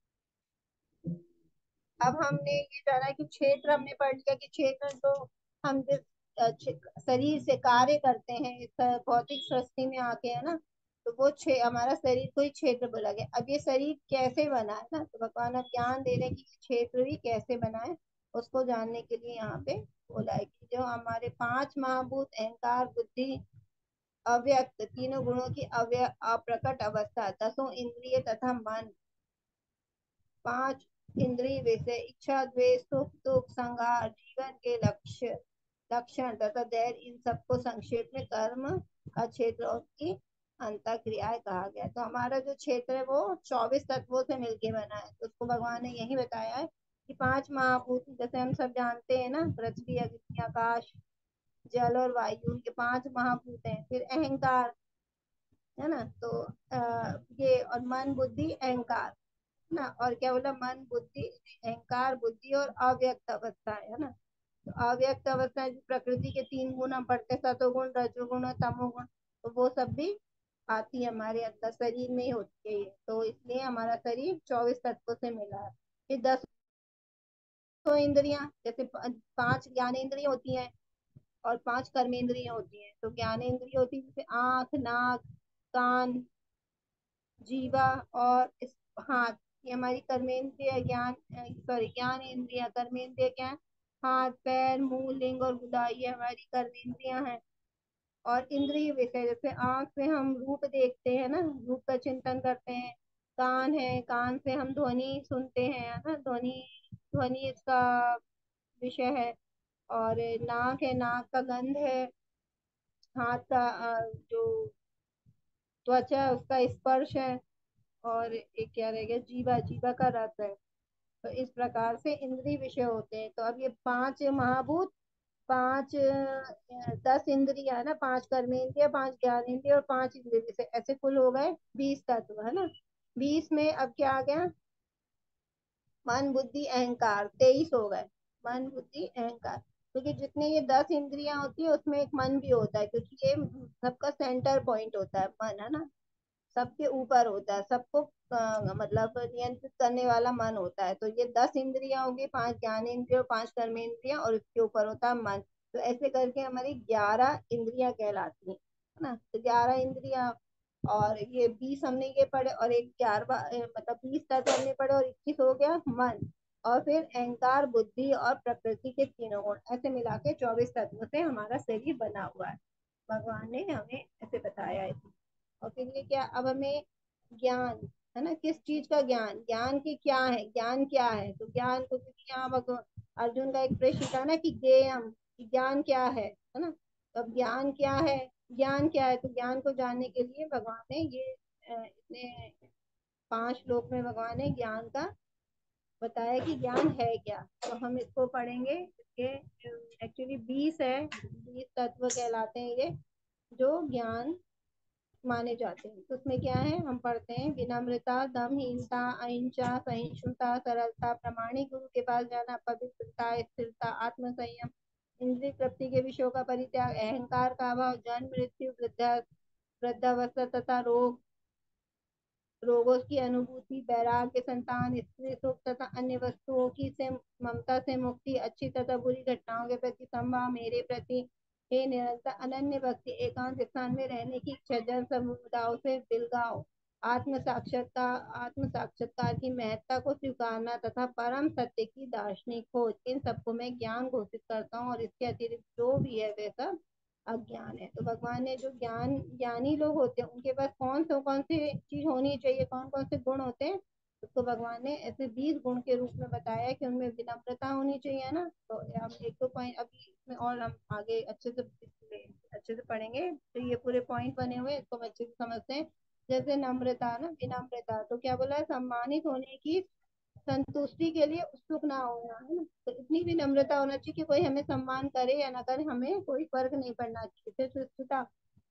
अब हमने ये जाना कि क्षेत्र हमने पढ़ लिया कि क्षेत्र जो हम जिस शरीर से कार्य करते हैं इस भौतिक सृष्टि में आके, है ना। तो वो हमारा शरीर को ही क्षेत्र बोला गया। अब ये शरीर कैसे बना है ना, तो भगवान अब ज्ञान दे रहे हैं कि क्षेत्र भी कैसे बना है, उसको जानने के लिए यहाँ पे बोला है कि जो हमारे पांच महाभूत, अहंकार, बुद्धि, अव्यक्त, तीनों गुणों की अप्रकट अवस्था, दसों इंद्रिय तथा मन, पांच इंद्रिय विषय, इच्छा, द्वेष, सुख दुख, संहार, जीवन के लक्ष्य लक्षण तथा धैर्य, इन सबको संक्षेप में कर्म का क्षेत्र और उसकी अंत क्रियाएं कहा गया। तो हमारा जो क्षेत्र है वो 24 तत्वों से मिलके बना है। तो उसको भगवान ने यही बताया है कि पांच महाभूत, जैसे हम सब जानते हैं ना, पृथ्वी, अग्नि, आकाश, जल और वायु, ये पांच महाभूत हैं। फिर अहंकार, है ना। तो ये, और मन, बुद्धि, अहंकार, ना। और क्या बोला, मन, बुद्धि, अहंकार, बुद्धि और अव्यक्त अवस्था है ना। तो अव्यक्त अवस्था प्रकृति के तीन गुण हम पढ़ते, सतोगुण, रजोगुण और तमोगुण। तो वो सब भी आती है हमारे अंदर, शरीर में ही होती है ये। तो इसलिए हमारा शरीर 24 तत्वों से मिला है। फिर 10 इंद्रियां, जैसे पांच ज्ञानेंद्रिय होती हैं और पांच कर्मेंद्रिय होती हैं। तो ज्ञानेंद्रिय होती है जैसे आंख, नाक, कान, जीवा और हाथ, ये हमारी कर्मेंद्रिय ज्ञान, सॉरी ज्ञान इंद्रिया, कर्मेंद्रिय क्या है? हाथ पैर मुंह लिंग और गुदा, ये हमारी कर्मेंद्रियां हैं। और इंद्रिय विषय, जैसे आंख से हम रूप देखते हैं ना, रूप का चिंतन करते हैं। कान है, कान से हम ध्वनि सुनते हैं, है ना, ध्वनि, ध्वनि इसका विषय है। और नाक है, नाक का गंध है। हाथ का जो त्वचा है उसका स्पर्श है। और एक क्या रह गया, जीवा, जीवा का रस है। तो इस प्रकार से इंद्रिय विषय होते हैं। तो अब ये पांच महाभूत, पांच 10 इंद्रिया है ना, पांच कर्मेंद्रिय, पांच ज्ञानेंद्रिय और पांच इंद्रिय विषय, ऐसे कुल हो गए 20 तत्व, है ना। 20 में अब क्या आ गया? मन बुद्धि अहंकार, 23 हो गए। मन बुद्धि अहंकार, क्योंकि जितने ये 10 इंद्रियां होती है उसमें एक मन भी होता है, क्योंकि ये सबका सेंटर पॉइंट होता है मन, है ना। सबके ऊपर होता है, सबको मतलब नियंत्रित करने वाला मन होता है। तो ये 10 इंद्रियां होगी, पांच ज्ञानेंद्रिय और पांच कर्मेंद्रियां, और इसके ऊपर होता है मन। तो ऐसे करके हमारी 11 इंद्रियां कहलाती हैं, है ना। तो 11 इंद्रियां, और ये 20 हमने ये पढ़े, और एक 11वां, मतलब 20 तत्व हमने पढ़े, और 21 हो गया मन। और फिर अहंकार, बुद्धि और प्रकृति के तीनों गुण, ऐसे मिला के 24 तत्वों से हमारा शरीर बना हुआ है। भगवान ने हमें ऐसे बताया है। और फिर ये क्या, अब हमें ज्ञान, है ना, किस चीज का ज्ञान, ज्ञान की क्या है, ज्ञान क्या है? तो ज्ञान को, क्योंकि यहाँ अर्जुन का एक प्रश्न था ना कि ज्ञेयम, कि ज्ञान क्या है ना। तो अब ज्ञान क्या है, ज्ञान क्या है? तो ज्ञान को जानने के लिए भगवान ने ये इतने 5 श्लोक में भगवान ने ज्ञान का बताया कि ज्ञान है क्या। तो हम इसको पढ़ेंगे। इसके एक्चुअली 20 है, 20 तत्व कहलाते हैं ये, जो ज्ञान माने जाते हैं। तो उसमें क्या है, हम पढ़ते हैं, विनम्रता, दमहीनता, अहिंसा, सहिष्णुता, सरलता, प्रामाणिक गुरु के पास जाना, पवित्रता, स्थिरता, आत्मसंयम, इंद्रिय तृप्ति के विषयों का परित्याग, अहंकार का अभाव, जन्म मृत्यु, वृद्धावस्था तथा रोगों की अनुभूति, वैराग्य, संतान, स्त्री सुख तथा अन्य वस्तुओं की से ममता से मुक्ति, अच्छी तथा बुरी घटनाओं के प्रति संभाव, मेरे प्रति हे निरंतर अनन्य भक्ति, एकांत स्थान में रहने की इच्छा, जन समुदायों से बिलगाव, आत्म साक्षात्कार की महत्ता को स्वीकारना तथा परम सत्य की दार्शनिक खोज, इन सबको मैं ज्ञान घोषित करता हूँ। और इसके अतिरिक्त जो भी है वह सब अज्ञान है। तो भगवान ने जो ज्ञानी लोग होते हैं उनके पास कौन सी चीज होनी चाहिए, कौन कौन से गुण होते हैं, उसको भगवान ने ऐसे 20 गुण के रूप में बताया कि उनमें विनम्रता होनी चाहिए, ना। तो हम एक दो पॉइंट अभी इसमें, और हम आगे अच्छे से पढ़ेंगे। तो ये पूरे पॉइंट बने हुए हैं, इसको हम अच्छे से समझते हैं। जैसे नम्रता, ना, विनम्रता तो क्या बोला है, सम्मानित होने की संतुष्टि के लिए उत्सुक ना होना, है ना। तो इतनी भी नम्रता होना चाहिए कि कोई हमें सम्मान करे या ना करे, हमें कोई फर्क नहीं पड़ना चाहिए। फिर सुष्टुता,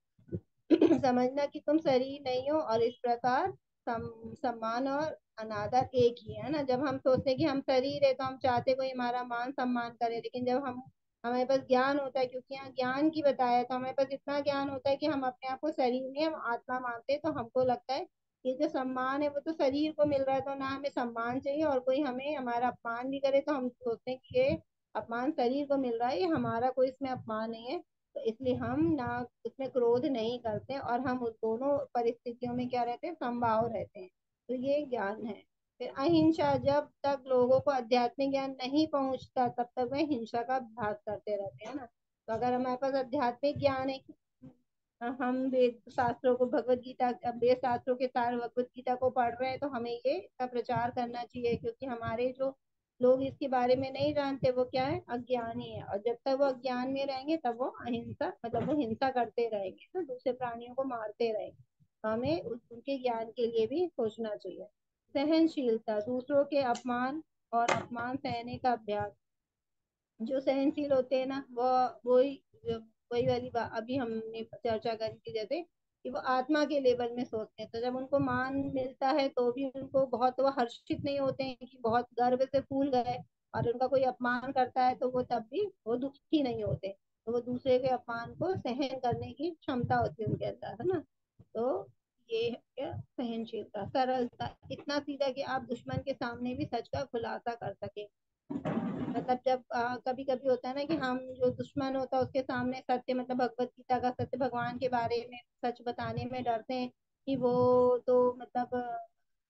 समझना कि तुम शरीर नहीं हो, और इस प्रकार सम्मान और अनादर एक ही है ना। जब हम सोचते हैं कि हम शरीर है तो हम चाहते कोई हमारा मान सम्मान करे, लेकिन जब हम हमारे पास ज्ञान होता है, क्योंकि यहाँ ज्ञान की बताया, तो हमारे पास इतना ज्ञान होता है कि हम अपने आप को शरीर नहीं, हम आत्मा मानते हैं। तो हमको लगता है ये जो सम्मान है वो तो शरीर को मिल रहा है, तो ना हमें सम्मान चाहिए, और कोई हमें हमारा अपमान भी करे तो हम सोचते हैं कि ये अपमान शरीर को मिल रहा है, ये हमारा कोई इसमें अपमान नहीं है। तो इसलिए हम ना उसमें क्रोध नहीं करते, और हम उस दोनों परिस्थितियों में क्या रहते हैं, समभाव रहते हैं। तो ये ज्ञान है। फिर अहिंसा, जब तक लोगों को आध्यात्मिक ज्ञान नहीं पहुंचता तब तक वे हिंसा का अभ्यास करते रहते हैं, ना। तो अगर हमारे पास आध्यात्मिक ज्ञान है कि हम वेद शास्त्रों को, भगवत गीता, वेद शास्त्रों के सार भगवत गीता को पढ़ रहे हैं, तो हमें ये इसका प्रचार करना चाहिए, क्योंकि हमारे जो लोग इसके बारे में नहीं जानते वो क्या है, अज्ञानी है। और जब तक वो अज्ञान में रहेंगे तब वो अहिंसा, मतलब वो हिंसा करते रहेंगे, तो दूसरे प्राणियों को मारते रहेंगे। तो हमें उनके ज्ञान के लिए भी सोचना चाहिए। सहनशीलता, दूसरों के अपमान और अपमान सहने का अभ्यास। जो सहनशील होते हैं ना, वो वही वही वाली बात अभी हमने चर्चा करी थी, जैसे कि वो आत्मा के लेवल में सोचते हैं। तो जब उनको मान मिलता है तो भी उनको बहुत, वो हर्षित नहीं होते हैं कि बहुत गर्व से फूल गए, और उनका कोई अपमान करता है तो वो तब भी वो दुखी नहीं होते। तो वो दूसरे के अपमान को सहन करने की क्षमता होती है उनके अंदर, है ना। तो ये है क्या, सहनशीलता। सरलता, इतना सीधा कि आप दुश्मन के सामने भी सच का खुलासा कर सके। मतलब जब कभी कभी होता है ना कि हम, जो दुश्मन होता है उसके सामने सत्य, मतलब भगवत गीता का सत्य, भगवान के बारे में सच बताने में डरते हैं कि वो तो मतलब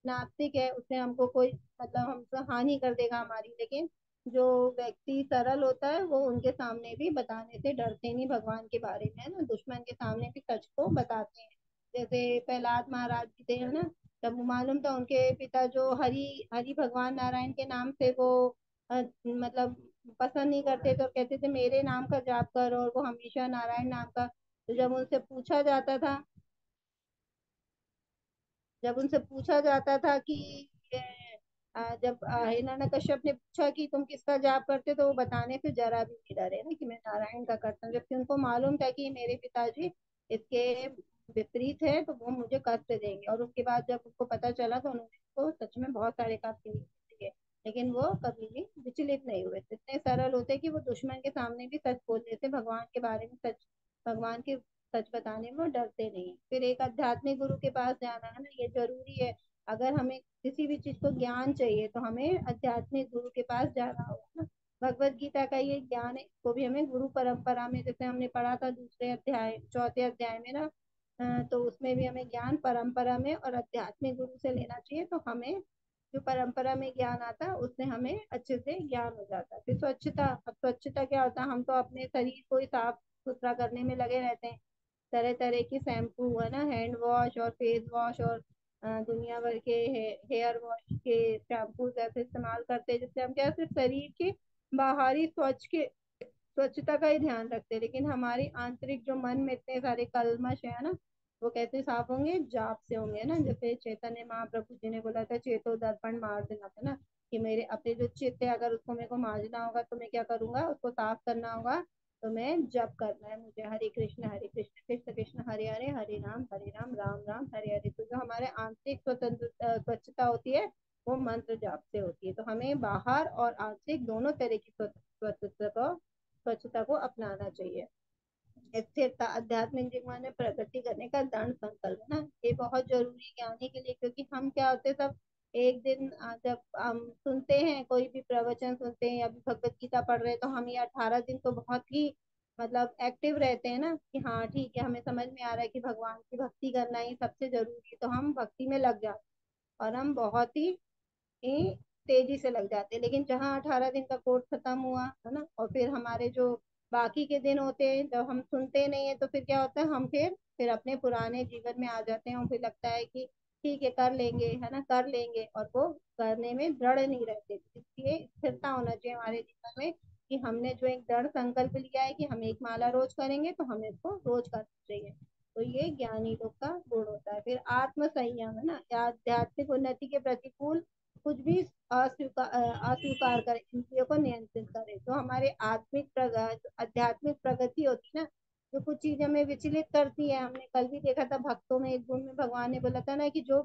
नास्तिक है उसे हमको कोई मतलब हमसे हानि कर देगा हमारी, लेकिन जो व्यक्ति सरल होता है वो उनके सामने भी बताने से डरते नहीं भगवान के बारे में, है ना, दुश्मन के सामने भी सच को बताते हैं। जैसे प्रहलाद महाराज जी थे, है ना, तब मालूम था उनके पिता जो हरि हरि भगवान नारायण के नाम से वो मतलब पसंद नहीं करते, तो कहते थे मेरे नाम का जाप कर, और वो हमेशा नारायण नाम का। तो जब उनसे पूछा जाता था कि जब हिरण्यकश्यप ने पूछा कि तुम किसका जाप करते, तो वो बताने से जरा भी नहीं डरे ना कि मैं नारायण का करता हूँ, जबकि उनको मालूम था कि मेरे पिताजी इसके विपरीत है तो वो मुझे कष्ट देंगे। और उसके बाद जब उनको पता चला तो उन्होंने उसको सच में बहुत सारे कष्ट दिए, लेकिन वो कभी भी विचलित नहीं हुए, इतने सरल होते कि वो दुश्मन के सामने भी सच बोल देते भगवान के बारे में, सच भगवान के सच बताने में वो डरते नहीं। फिर एक आध्यात्मिक गुरु के पास जाना, है ना, ये जरूरी है। अगर हमें किसी भी चीज को ज्ञान चाहिए तो हमें आध्यात्मिक गुरु के पास जाना होगा ना। भगवत गीता का ये ज्ञान है, इसको भी हमें गुरु परंपरा में, जैसे हमने पढ़ा था दूसरे अध्याय चौथे अध्याय में ना, तो उसमें भी हमें ज्ञान परंपरा में और आध्यात्मिक गुरु से लेना चाहिए। तो हमें जो परंपरा में ज्ञान आता है उससे हमें अच्छे से ज्ञान हो जाता है। फिर स्वच्छता, अब स्वच्छता क्या होता है, हम तो अपने शरीर को ही साफ सुथरा करने में लगे रहते हैं, तरह तरह की शैम्पू, है ना, हैंड वॉश और फेस वॉश और दुनिया भर के हेयर वॉश के शैम्पू ऐसे इस्तेमाल करते हैं, जिससे हम क्या सिर्फ शरीर के बाहरी स्वच्छता का ही ध्यान रखते हैं, लेकिन हमारी आंतरिक जो मन में इतने सारे कल्मश है ना, वो कैसे साफ होंगे, जाप से होंगे ना। जैसे चैतन्य महाप्रभु जी ने बोला था चेतो दर्पण मार देना था ना, कि मेरे अपने जो चित्त है अगर उसको मेरे को मांजना होगा तो मैं क्या करूंगा, उसको साफ करना होगा, तो मैं जप करना है मुझे, हरे कृष्ण कृष्ण कृष्ण हरे हरे, हरे राम राम राम हरे हरे। तो जो हमारे आंतरिक स्वच्छता होती है वो मंत्र जाप से होती है। तो हमें बाहर और आंतरिक दोनों तरह की स्वच्छता को अपनाना चाहिए। स्थिरता, आध्यात्मिक जीवन में प्रगति करने का दृढ़ संकल्प ना, ये बहुत जरूरी है ज्ञानी के लिए, क्योंकि हम क्या होते हैं सब एक दिन जब हम सुनते हैं कोई भी प्रवचन सुनते हैं या भगवत गीता पढ़ रहे हैं, तो हम ये 18 दिन तो बहुत ही मतलब एक्टिव रहते हैं ना कि हाँ ठीक है, हमें समझ में आ रहा है कि भगवान की भक्ति करना ही सबसे जरूरी है, तो हम भक्ति में लग जाते हैं और हम बहुत ही तेजी से लग जाते हैं। लेकिन जहाँ 18 दिन का कोर्स खत्म हुआ, है ना, और फिर हमारे जो बाकी के दिन होते हैं जब हम सुनते नहीं है, तो फिर क्या होता है, हम फिर अपने पुराने जीवन में आ जाते हैं और फिर लगता है कि ठीक है कर लेंगे, है ना, कर लेंगे, और वो करने में दृढ़ नहीं रहते। इसलिए स्थिरता होना चाहिए हमारे जीवन में कि हमने जो एक दृढ़ संकल्प लिया है कि हम एक माला रोज करेंगे तो हमें इसको रोज करना चाहिए। तो ये ज्ञानी लोग का गुण होता है। फिर आत्म संयम, है ना, आध्यात्मिक उन्नति के प्रतिकूल कुछ भी अस्वीकार करें, इंद्रियों को नियंत्रित करें। तो हमारे आध्यात्मिक प्रगति होती है ना, जो कुछ चीजें हमें विचलित करती है, हमने कल भी देखा था भक्तों में एक गुण में भगवान ने बोला था ना कि जो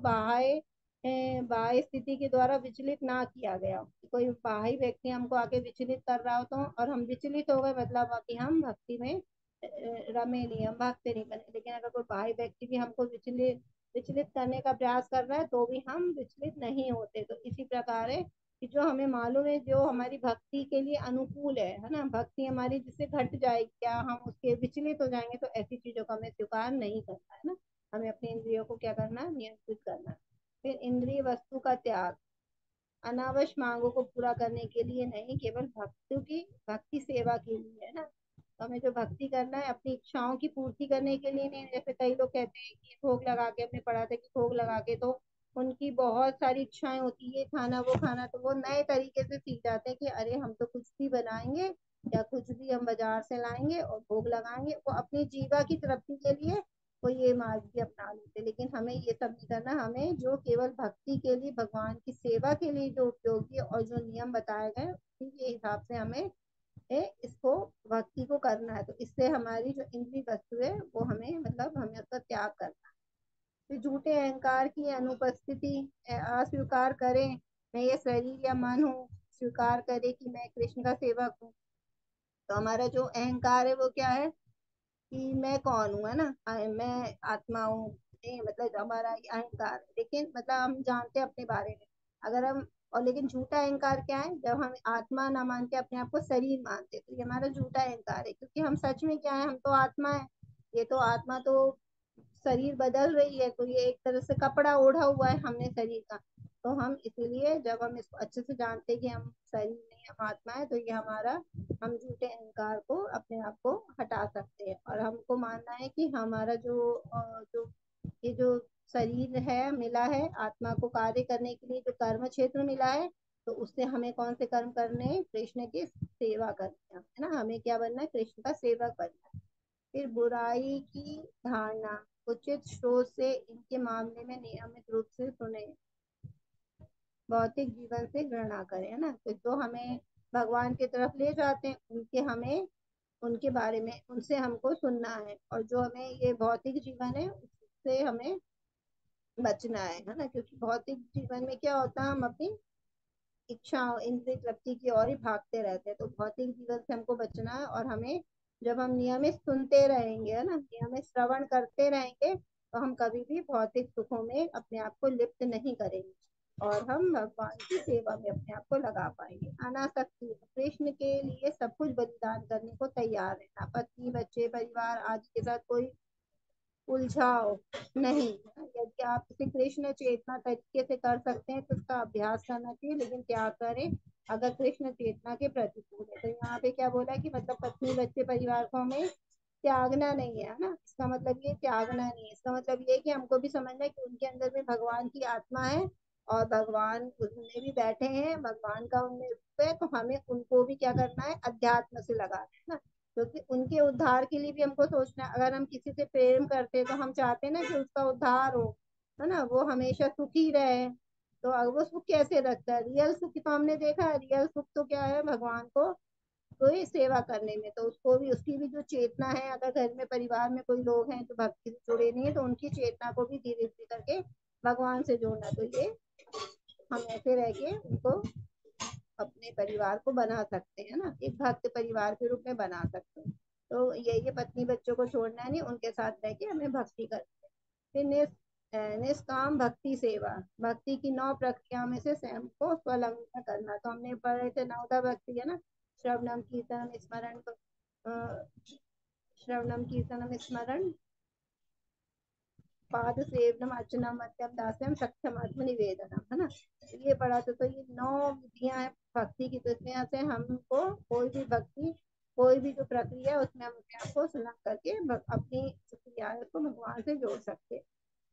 बाह्य स्थिति के द्वारा विचलित ना किया गया। कोई बाह्य व्यक्ति हमको आके विचलित कर रहा हो तो और हम विचलित हो गए, मतलब अभी हम भक्ति में रमे नहीं, हम भक्त नहीं बने। लेकिन अगर कोई बाह्य व्यक्ति भी हमको विचलित विचलित करने का प्रयास कर रहा है तो भी हम विचलित नहीं होते। तो इसी प्रकार है कि जो हमें मालूम है जो हमारी भक्ति के लिए अनुकूल है ना, भक्ति हमारी जिससे घट जाएगी क्या हम उसके विचलित हो जाएंगे, तो ऐसी चीजों का हमें स्वीकार नहीं करना है ना। हमें अपने इंद्रियों को क्या करना है, नियंत्रित करना है। फिर इंद्रिय वस्तु का त्याग, अनावश्यक मांगों को पूरा करने के लिए नहीं, केवल भक्ति सेवा के लिए, है ना। तो हमें जो भक्ति करना है अपनी इच्छाओं की पूर्ति करने के लिए नहीं। जैसे कई लोग कहते हैं कि भोग लगा के, हमने पढ़ा था कि भोग लगा के तो उनकी बहुत सारी इच्छाएं होती है, ये खाना वो खाना, तो वो नए तरीके से सीख जाते हैं कि अरे हम तो कुछ भी बनाएंगे या कुछ भी हम बाजार से लाएंगे और भोग लगाएंगे, वो अपनी जीवा की तृप्ति के लिए वो ये मार्ग भी अपना लेते। लेकिन हमें ये सब नहीं करना, हमें जो केवल भक्ति के लिए, भगवान की सेवा के लिए जो उपयोगी और जो नियम बताए गए उसी के हिसाब से हमें इसको भक्ति को करना है। तो इससे हमारी जो इंद्रिय वस्तु है वो हमें मतलब हमें उसका त्याग करना है। तो झूठे अहंकार की अनुपस्थिति, अस्वीकार करें मैं ये शरीर या मन हूँ, स्वीकार करे कि मैं कृष्ण का सेवक हूँ। तो हमारा जो अहंकार है वो क्या है कि मैं कौन हूँ, है ना, मैं आत्मा हूँ, ये मतलब हमारा ये अहंकार है। लेकिन मतलब हम जानते हैं अपने बारे में, अगर हम और लेकिन झूठा अहंकार क्या है, जब हम आत्मा ना मान के अपने आप को शरीर मानते, तो ये हमारा झूठा अहंकार है। क्योंकि हम सच में क्या है, हम तो आत्मा है। ये तो आत्मा तो शरीर बदल रही है, तो ये एक तरह से कपड़ा ओढ़ा हुआ है हमने शरीर का। तो हम इसीलिए जब हम इसको अच्छे से जानते हैं कि हम शरीर नहीं, हम आत्मा है, तो ये हमारा, हम झूठे अहंकार को अपने आप को हटा सकते हैं। और हमको मानना है कि हमारा जो ये जो शरीर है मिला है आत्मा को कार्य करने के लिए, जो कर्म क्षेत्र मिला है, तो उससे हमें कौन से कर्म करने हैं? कृष्ण की सेवा करनी है ना, हमें क्या बनना है? कृष्ण का सेवक बनना है। फिर बुराई की धारणा, उचित स्रोत से इनके मामले में नियमित रूप से सुने, भौतिक जीवन से घृणा करें, है ना। तो जो हमें भगवान की तरफ ले जाते हैं उनके हमें, उनके बारे में उनसे हमको सुनना है, और जो हमें ये भौतिक जीवन है उससे हमें बचना है ना। क्योंकि भौतिक जीवन में क्या होता है, हम अपनी इच्छा इंद्रिय तृप्ति की ओर ही भागते रहते हैं। तो भौतिक जीवन से हमको बचना है, और हमें जब हम नियमित सुनते रहेंगे, है ना, नियमित श्रवण करते रहेंगे, तो हम कभी भी भौतिक सुखों में अपने आप को लिप्त नहीं करेंगे, और हम भगवान की सेवा में अपने आप को लगा पाएंगे। अनासक्ति, कृष्ण के लिए सब कुछ बलिदान करने को तैयार है, ना पत्नी बच्चे परिवार आदि के साथ कोई उलझाओ नहीं। यदि आप इसे कृष्ण चेतना तरीके से कर सकते हैं तो उसका अभ्यास करना चाहिए, लेकिन क्या करें अगर कृष्ण चेतना के प्रतिकूल है। तो यहाँ पे क्या बोला कि मतलब पत्नी बच्चे परिवार को हमें त्यागना नहीं है ना। इसका मतलब ये त्यागना नहीं है, इसका मतलब ये कि हमको भी समझना है कि उनके अंदर भी भगवान की आत्मा है, और भगवान उनमें भी बैठे हैं, भगवान का उनमें रूप है, तो हमें उनको भी क्या करना है? अध्यात्म से लगाना है ना। क्योंकि उनके उद्धार के लिए भी हमको सोचना है। अगर हम किसी से प्रेम करते हैं तो हम चाहते हैं ना कि उसका उद्धार हो, है ना, वो हमेशा सुखी रहे। तो अब वो सुख कैसे रखता है? रियल सुख तो हमने देखा है, रियल सुख तो क्या है? भगवान को कोई सेवा करने में। तो उसको भी, उसकी भी जो चेतना है, अगर घर में परिवार में कोई लोग हैं जो भक्ति से जुड़े नहीं है, तो उनकी चेतना को भी धीरे धीरे करके भगवान से जोड़ना। तो ये हम ऐसे रह के उनको अपने परिवार को बना सकते हैं ना, एक भक्त परिवार के रूप में बना सकते हैं। तो ये पत्नी बच्चों को छोड़ना नहीं, उनके साथ रह के हमें भक्ति करनी है। फिर निष्काम भक्ति सेवा, भक्ति की 9 प्रक्रिया में से स्वयं को स्वलंघन करना। तो हमने पढ़े थे 9 भक्ति, है ना, श्रवणम कीर्तनम स्मरण, श्रवणम कीर्तनम स्मरण, पाद सेवनम अर्चना मध्यम दास्यम सक्षम आत्म निवेदनम, है ना। तो ये पढ़ा था। तो ये 9 विधियां हैं भक्ति की। तो इसमें से हमको कोई भी भक्ति, कोई भी जो प्रक्रिया है उसमें हम अपने आप को सुलग करके अपनी क्रिया को भगवान से जोड़ सकते हैं।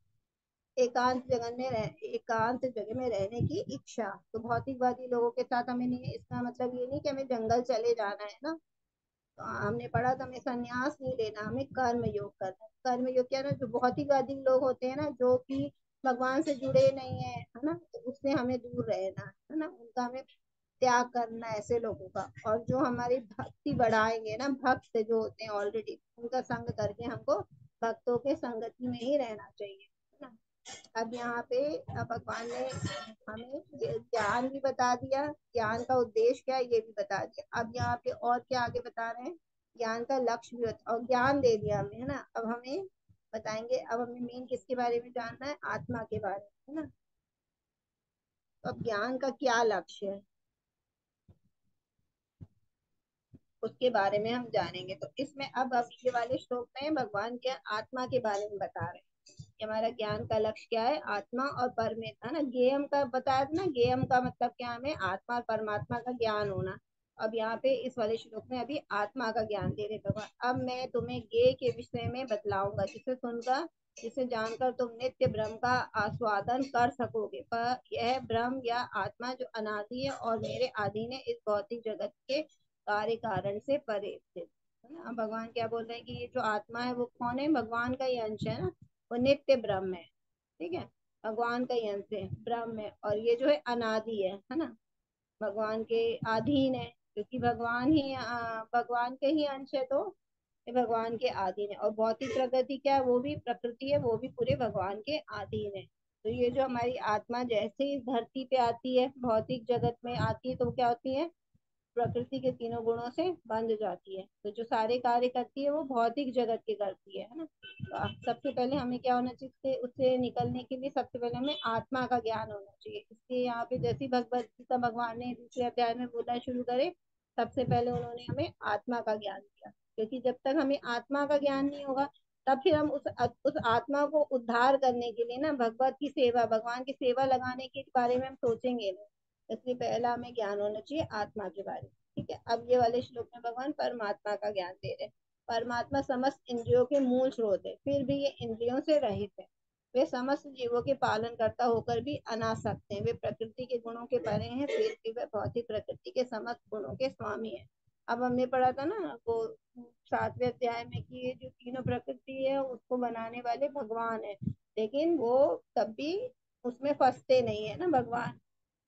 एकांत जगह में रहने की इच्छा, तो भौतिकवादी लोगों के साथ हमें नहीं, इसका मतलब ये नहीं कि हमें जंगल चले जाना है ना। तो हमने पढ़ा था हमें संन्यास नहीं लेना, हमें कर्म योग करना है। कर्म योग क्या है ना, जो भौतिकवादी लोग होते हैं ना, जो कि भगवान से जुड़े नहीं है, है ना, तो उससे हमें दूर रहना है ना, उनका हमें त्याग करना है ऐसे लोगों का। और जो हमारी भक्ति बढ़ाएंगे ना, भक्त जो होते हैं ऑलरेडी, उनका संग करके हमको भक्तों के संगति में ही रहना चाहिए, है ना। अब यहाँ पे भगवान ने हमें ये ज्ञान भी बता दिया, ज्ञान का उद्देश्य क्या है ये भी बता दिया। अब यहाँ पे और क्या आगे बता रहे हैं? ज्ञान का लक्ष्य भी और ज्ञान दे दिया हमें, है ना। अब हमें बताएंगे, अब हमें मेन किसके बारे में जानना है? आत्मा के बारे में, है ना। तो अब ज्ञान का क्या लक्ष्य है उसके बारे में हम जानेंगे। तो इसमें अब ये वाले श्लोक में भगवान के आत्मा के बारे में बता रहे हैं कि हमारा ज्ञान का लक्ष्य क्या है? आत्मा और परमेश्वर, है ना। गेयम का बताया था ना, गेयम का मतलब क्या? हमें आत्मा और परमात्मा का ज्ञान होना। अब यहाँ पे इस वाले श्लोक में अभी आत्मा का ज्ञान दे रहे भगवान। अब मैं तुम्हें गेय के विषय में बतलाऊंगा, जिसे सुनकर, जिसे जानकर तुम नित्य ब्रह्म का आस्वादन कर सकोगे। पर यह ब्रह्म या आत्मा जो अनादि है और मेरे अधीन है, इस भौतिक जगत के कार्य कारण से परे स्थित, है ना। अब भगवान क्या बोल रहे हैं कि ये जो आत्मा है वो कौन है? भगवान का ही अंश है ना, वो नित्य ब्रह्म है, ठीक है, भगवान का ही अंश है, ब्रह्म है। और ये जो है अनादि है ना, भगवान के अधीन है, क्योंकि भगवान के ही अंश है, तो ये भगवान के अधीन है। और भौतिक प्रकृति क्या है? वो भी प्रकृति है, वो भी पूरे भगवान के अधीन है। तो ये जो हमारी आत्मा जैसे इस धरती पे आती है, भौतिक जगत में आती है, तो क्या होती है? प्रकृति के तीनों गुणों से बंध जाती है। तो जो सारे कार्य करती है वो भौतिक जगत के करती है ना। तो सबसे पहले हमें क्या होना चाहिए? उससे निकलने के लिए सबसे पहले हमें आत्मा का ज्ञान होना चाहिए। इसलिए यहाँ पे जैसी भगवत गीता भगवान ने दूसरे अध्याय में बोलना शुरू करे, सबसे पहले उन्होंने हमें आत्मा का ज्ञान दिया। क्योंकि जब तक हमें आत्मा का ज्ञान नहीं होगा, तब फिर हम उस आत्मा को उद्धार करने के लिए ना भगवत की सेवा, भगवान की सेवा लगाने के बारे में हम सोचेंगे नहीं। इसलिए पहला हमें ज्ञान होना चाहिए आत्मा के बारे में। ठीक है, अब ये वाले श्लोक में भगवान परमात्मा का ज्ञान दे रहे हैं। परमात्मा समस्त इंद्रियों के मूल स्रोत है, फिर भी ये इंद्रियों से रहित है। वे समस्त जीवों के पालन करता होकर भी अनासक्त हैं। वे प्रकृति के गुणों के परे हैं, फिर भी वे भौतिक प्रकृति के समस्त गुणों के स्वामी हैं। अब हमने पढ़ा था ना वो 7वें अध्याय में कि ये जो तीनों प्रकृति है उसको बनाने वाले भगवान है, लेकिन वो तब भी उसमें फंसते नहीं है ना भगवान।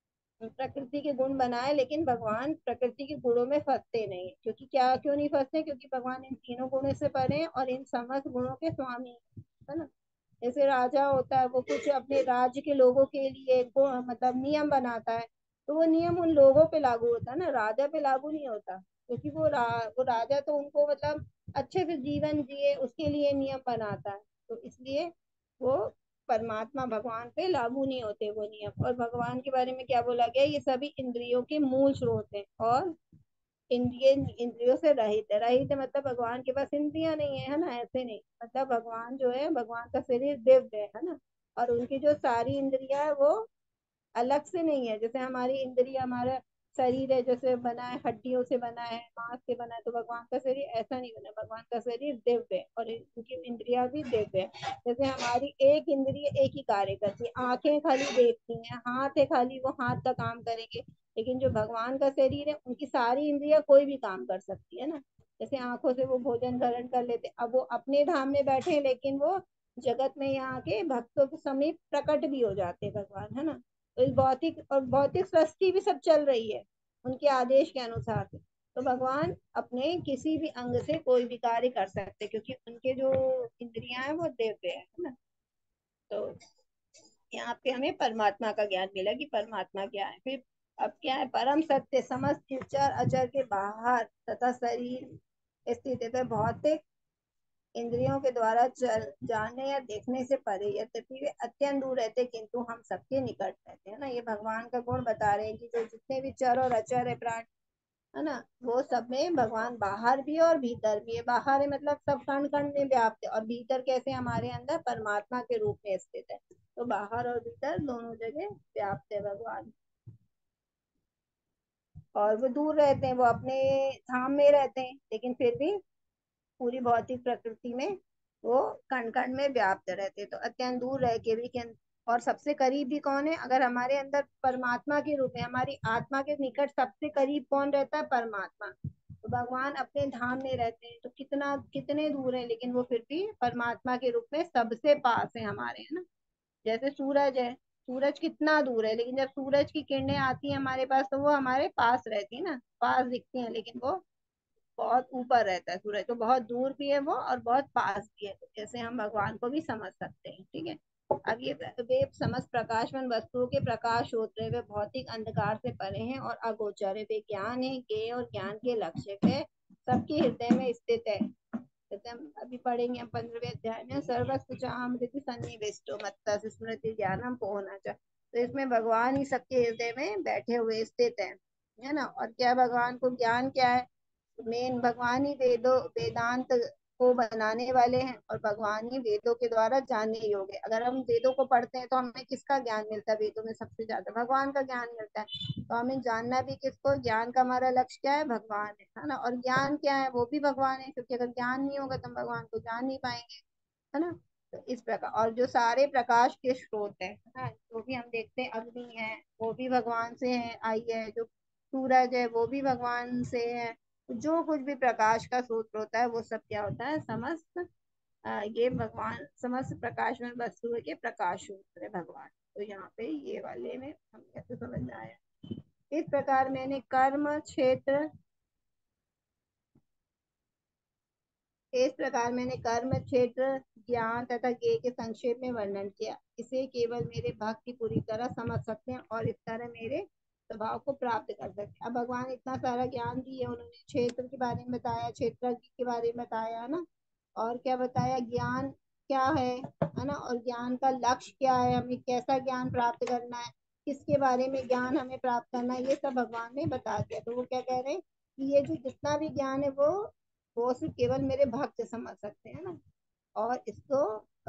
प्रकृति के गुण बनाए लेकिन भगवान प्रकृति के गुणों में फंसते नहीं, क्योंकि क्या क्यों नहीं फंसते, क्योंकि भगवान इन तीनों गुणों से परे हैं और इन समस्त गुणों के स्वामी है ना। जैसे राजा होता है, वो कुछ अपने राज्य के लोगों के लिए मतलब नियम बनाता है, तो वो नियम उन लोगों पे लागू होता है ना, राजा पे लागू नहीं होता। क्योंकि वो राजा तो उनको मतलब अच्छे से जीवन जिए उसके लिए नियम बनाता है, तो इसलिए वो परमात्मा भगवान पे लागू नहीं होते वो नियम। और भगवान के बारे में क्या बोला गया, ये सभी इंद्रियों के मूल स्रोत है और इंद्रिय इंद्रियों से रहित है। रहित है मतलब भगवान के पास इंद्रियां नहीं है ना, ऐसे नहीं, मतलब भगवान जो है, भगवान का शरीर दिव्य है ना। और उनकी जो सारी इंद्रियां है वो अलग से नहीं है। जैसे हमारी इंद्रिय, हमारा शरीर है जैसे बना है, हड्डियों से बना है, मांस से बना है, तो भगवान का शरीर ऐसा नहीं बना। भगवान का शरीर दिव्य है और उनकी इंद्रिया भी दिव्य है। जैसे हमारी एक इंद्रिय एक ही कार्य करती है, आंखें खाली देखती हैं, हाथ है खाली वो हाथ का काम करेंगे, लेकिन जो भगवान का शरीर है उनकी सारी इंद्रिया कोई भी काम कर सकती है ना। जैसे आंखों से वो भोजन ग्रहण कर लेते, अब वो अपने धाम में बैठे हैं, लेकिन वो जगत में यहाँ के भक्तों के समीप प्रकट भी हो जाते हैं भगवान, है ना। तो इस भौतिक और भौतिक सृष्टि भी सब चल रही है उनके आदेश के अनुसार। तो भगवान अपने किसी भी अंग से कोई भी कार्य कर सकते, क्योंकि उनके जो इंद्रियां हैं वो दिव्य है ना। तो यहाँ पे हमें परमात्मा का ज्ञान मिला कि परमात्मा क्या है। फिर अब क्या है, परम सत्य समस्त चर अचर के बाहर तथा शरीर स्थित है। तो भौतिक इंद्रियों के द्वारा जानने या देखने से परे, यद्यपि वे अत्यंत दूर रहते किंतु हम सबके निकट रहते हैं ना। ये भगवान का गुण बता रहे हैं कि जो जितने भी चर और अचर है प्राण, है ना, वो सब में भगवान बाहर भी है और भीतर भी है। बाहर है मतलब सब कण कण में व्याप्त है, और भीतर कैसे, हमारे अंदर परमात्मा के रूप में स्थित है। तो बाहर और भीतर दोनों जगह व्याप्त है भगवान। और वो दूर रहते हैं, वो अपने धाम में रहते हैं, लेकिन फिर भी पूरी भौतिक प्रकृति में वो कण कण में व्याप्त रहते। तो अत्यंत दूर रह के भी और सबसे करीब भी कौन है, अगर हमारे अंदर परमात्मा के रूप में हमारी आत्मा के निकट सबसे करीब कौन रहता है, परमात्मा। तो भगवान अपने धाम में रहते हैं, तो कितना कितने दूर है, लेकिन वो फिर भी परमात्मा के रूप में सबसे पास है हमारे, है ना। जैसे सूरज है, सूरज कितना दूर है, लेकिन जब सूरज की किरणें आती है हमारे पास तो वो हमारे पास रहती है ना, पास दिखती है, लेकिन वो बहुत ऊपर रहता है सूरज, तो बहुत दूर भी है वो और बहुत पास भी है। तो जैसे हम भगवान को भी समझ सकते हैं, ठीक है। अब ये वे समस्त प्रकाशवान वस्तुओं के प्रकाश होते हैं, वे भौतिक अंधकार से परे हैं और अगोचर है। वे ज्ञान है, ज्ञेय और ज्ञान के लक्ष्य है, सबके हृदय में स्थित है। जैसे हम अभी पढ़ेंगे, हम 15वें अध्याय में, सर्वस्व चाहमृति सन्निविष्टो मत्तः स्मृति ज्ञानम पोहना च। तो इसमें भगवान ही सबके हृदय में बैठे हुए स्थित है ना। और क्या भगवान को ज्ञान क्या है, मेन भगवान ही वेदांत को बनाने वाले हैं, और भगवान ही वेदों के द्वारा जानने योग्य है। अगर हम वेदों को पढ़ते हैं तो हमें किसका ज्ञान मिलता है, वेदों में सबसे ज्यादा भगवान का ज्ञान मिलता है। तो हमें जानना भी किसको, ज्ञान का हमारा लक्ष्य क्या है, भगवान है ना। और ज्ञान क्या है, वो भी भगवान है, क्योंकि अगर ज्ञान नहीं होगा तो हम भगवान को जान नहीं पाएंगे, है ना। तो इस प्रकार, और जो सारे प्रकाश के स्रोत है ना, जो भी हम देखते हैं, अग्नि है वो भी भगवान से है आई है, जो सूरज है वो भी भगवान से है। जो कुछ भी प्रकाश का स्रोत होता है वो सब क्या होता है, समस्त ये भगवान, समस्त प्रकाशमान वस्तु के प्रकाश स्रोत है भगवान। तो यहाँ पे ये वाले में हम कैसे समझ में आया। इस प्रकार मैंने कर्म क्षेत्र, इस प्रकार मैंने कर्म क्षेत्र ज्ञान तथा ज्ञेय के संक्षेप में वर्णन किया। इसे केवल मेरे भक्त की पूरी तरह समझ सकते हैं और इस तरह मेरे स्वभाव को प्राप्त कर सकते हैं। अब भगवान इतना सारा ज्ञान दिए, उन्होंने क्षेत्र के बारे में बताया, क्षेत्र के बारे में बताया, है ना। और क्या बताया, ज्ञान क्या है ना, और ज्ञान का लक्ष्य क्या है, हमें कैसा ज्ञान प्राप्त करना है, किसके बारे में ज्ञान हमें प्राप्त करना है, ये सब भगवान ने बता दिया। तो वो क्या कह रहे हैं कि ये जो जितना भी ज्ञान है वो सिर्फ केवल मेरे भक्त समझ सकते हैं ना। और इसको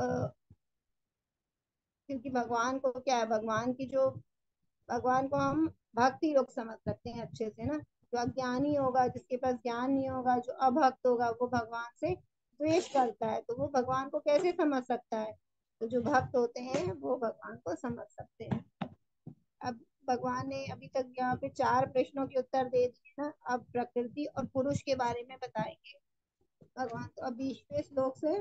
क्योंकि भगवान को क्या है, भगवान की जो, भगवान को हम भक्ति लोग समझ सकते हैं अच्छे से ना। जो अज्ञानी होगा, जिसके पास ज्ञान नहीं होगा, जो अभक्त होगा, वो भगवान से द्वेष करता है, तो वो भगवान को कैसे समझ सकता है। तो जो भक्त होते हैं वो भगवान को समझ सकते हैं। अब भगवान ने अभी तक यहाँ पे 4 प्रश्नों के उत्तर दे दिए ना, अब प्रकृति और पुरुष के बारे में बताएंगे भगवान। तो अब 20वें श्लोक से,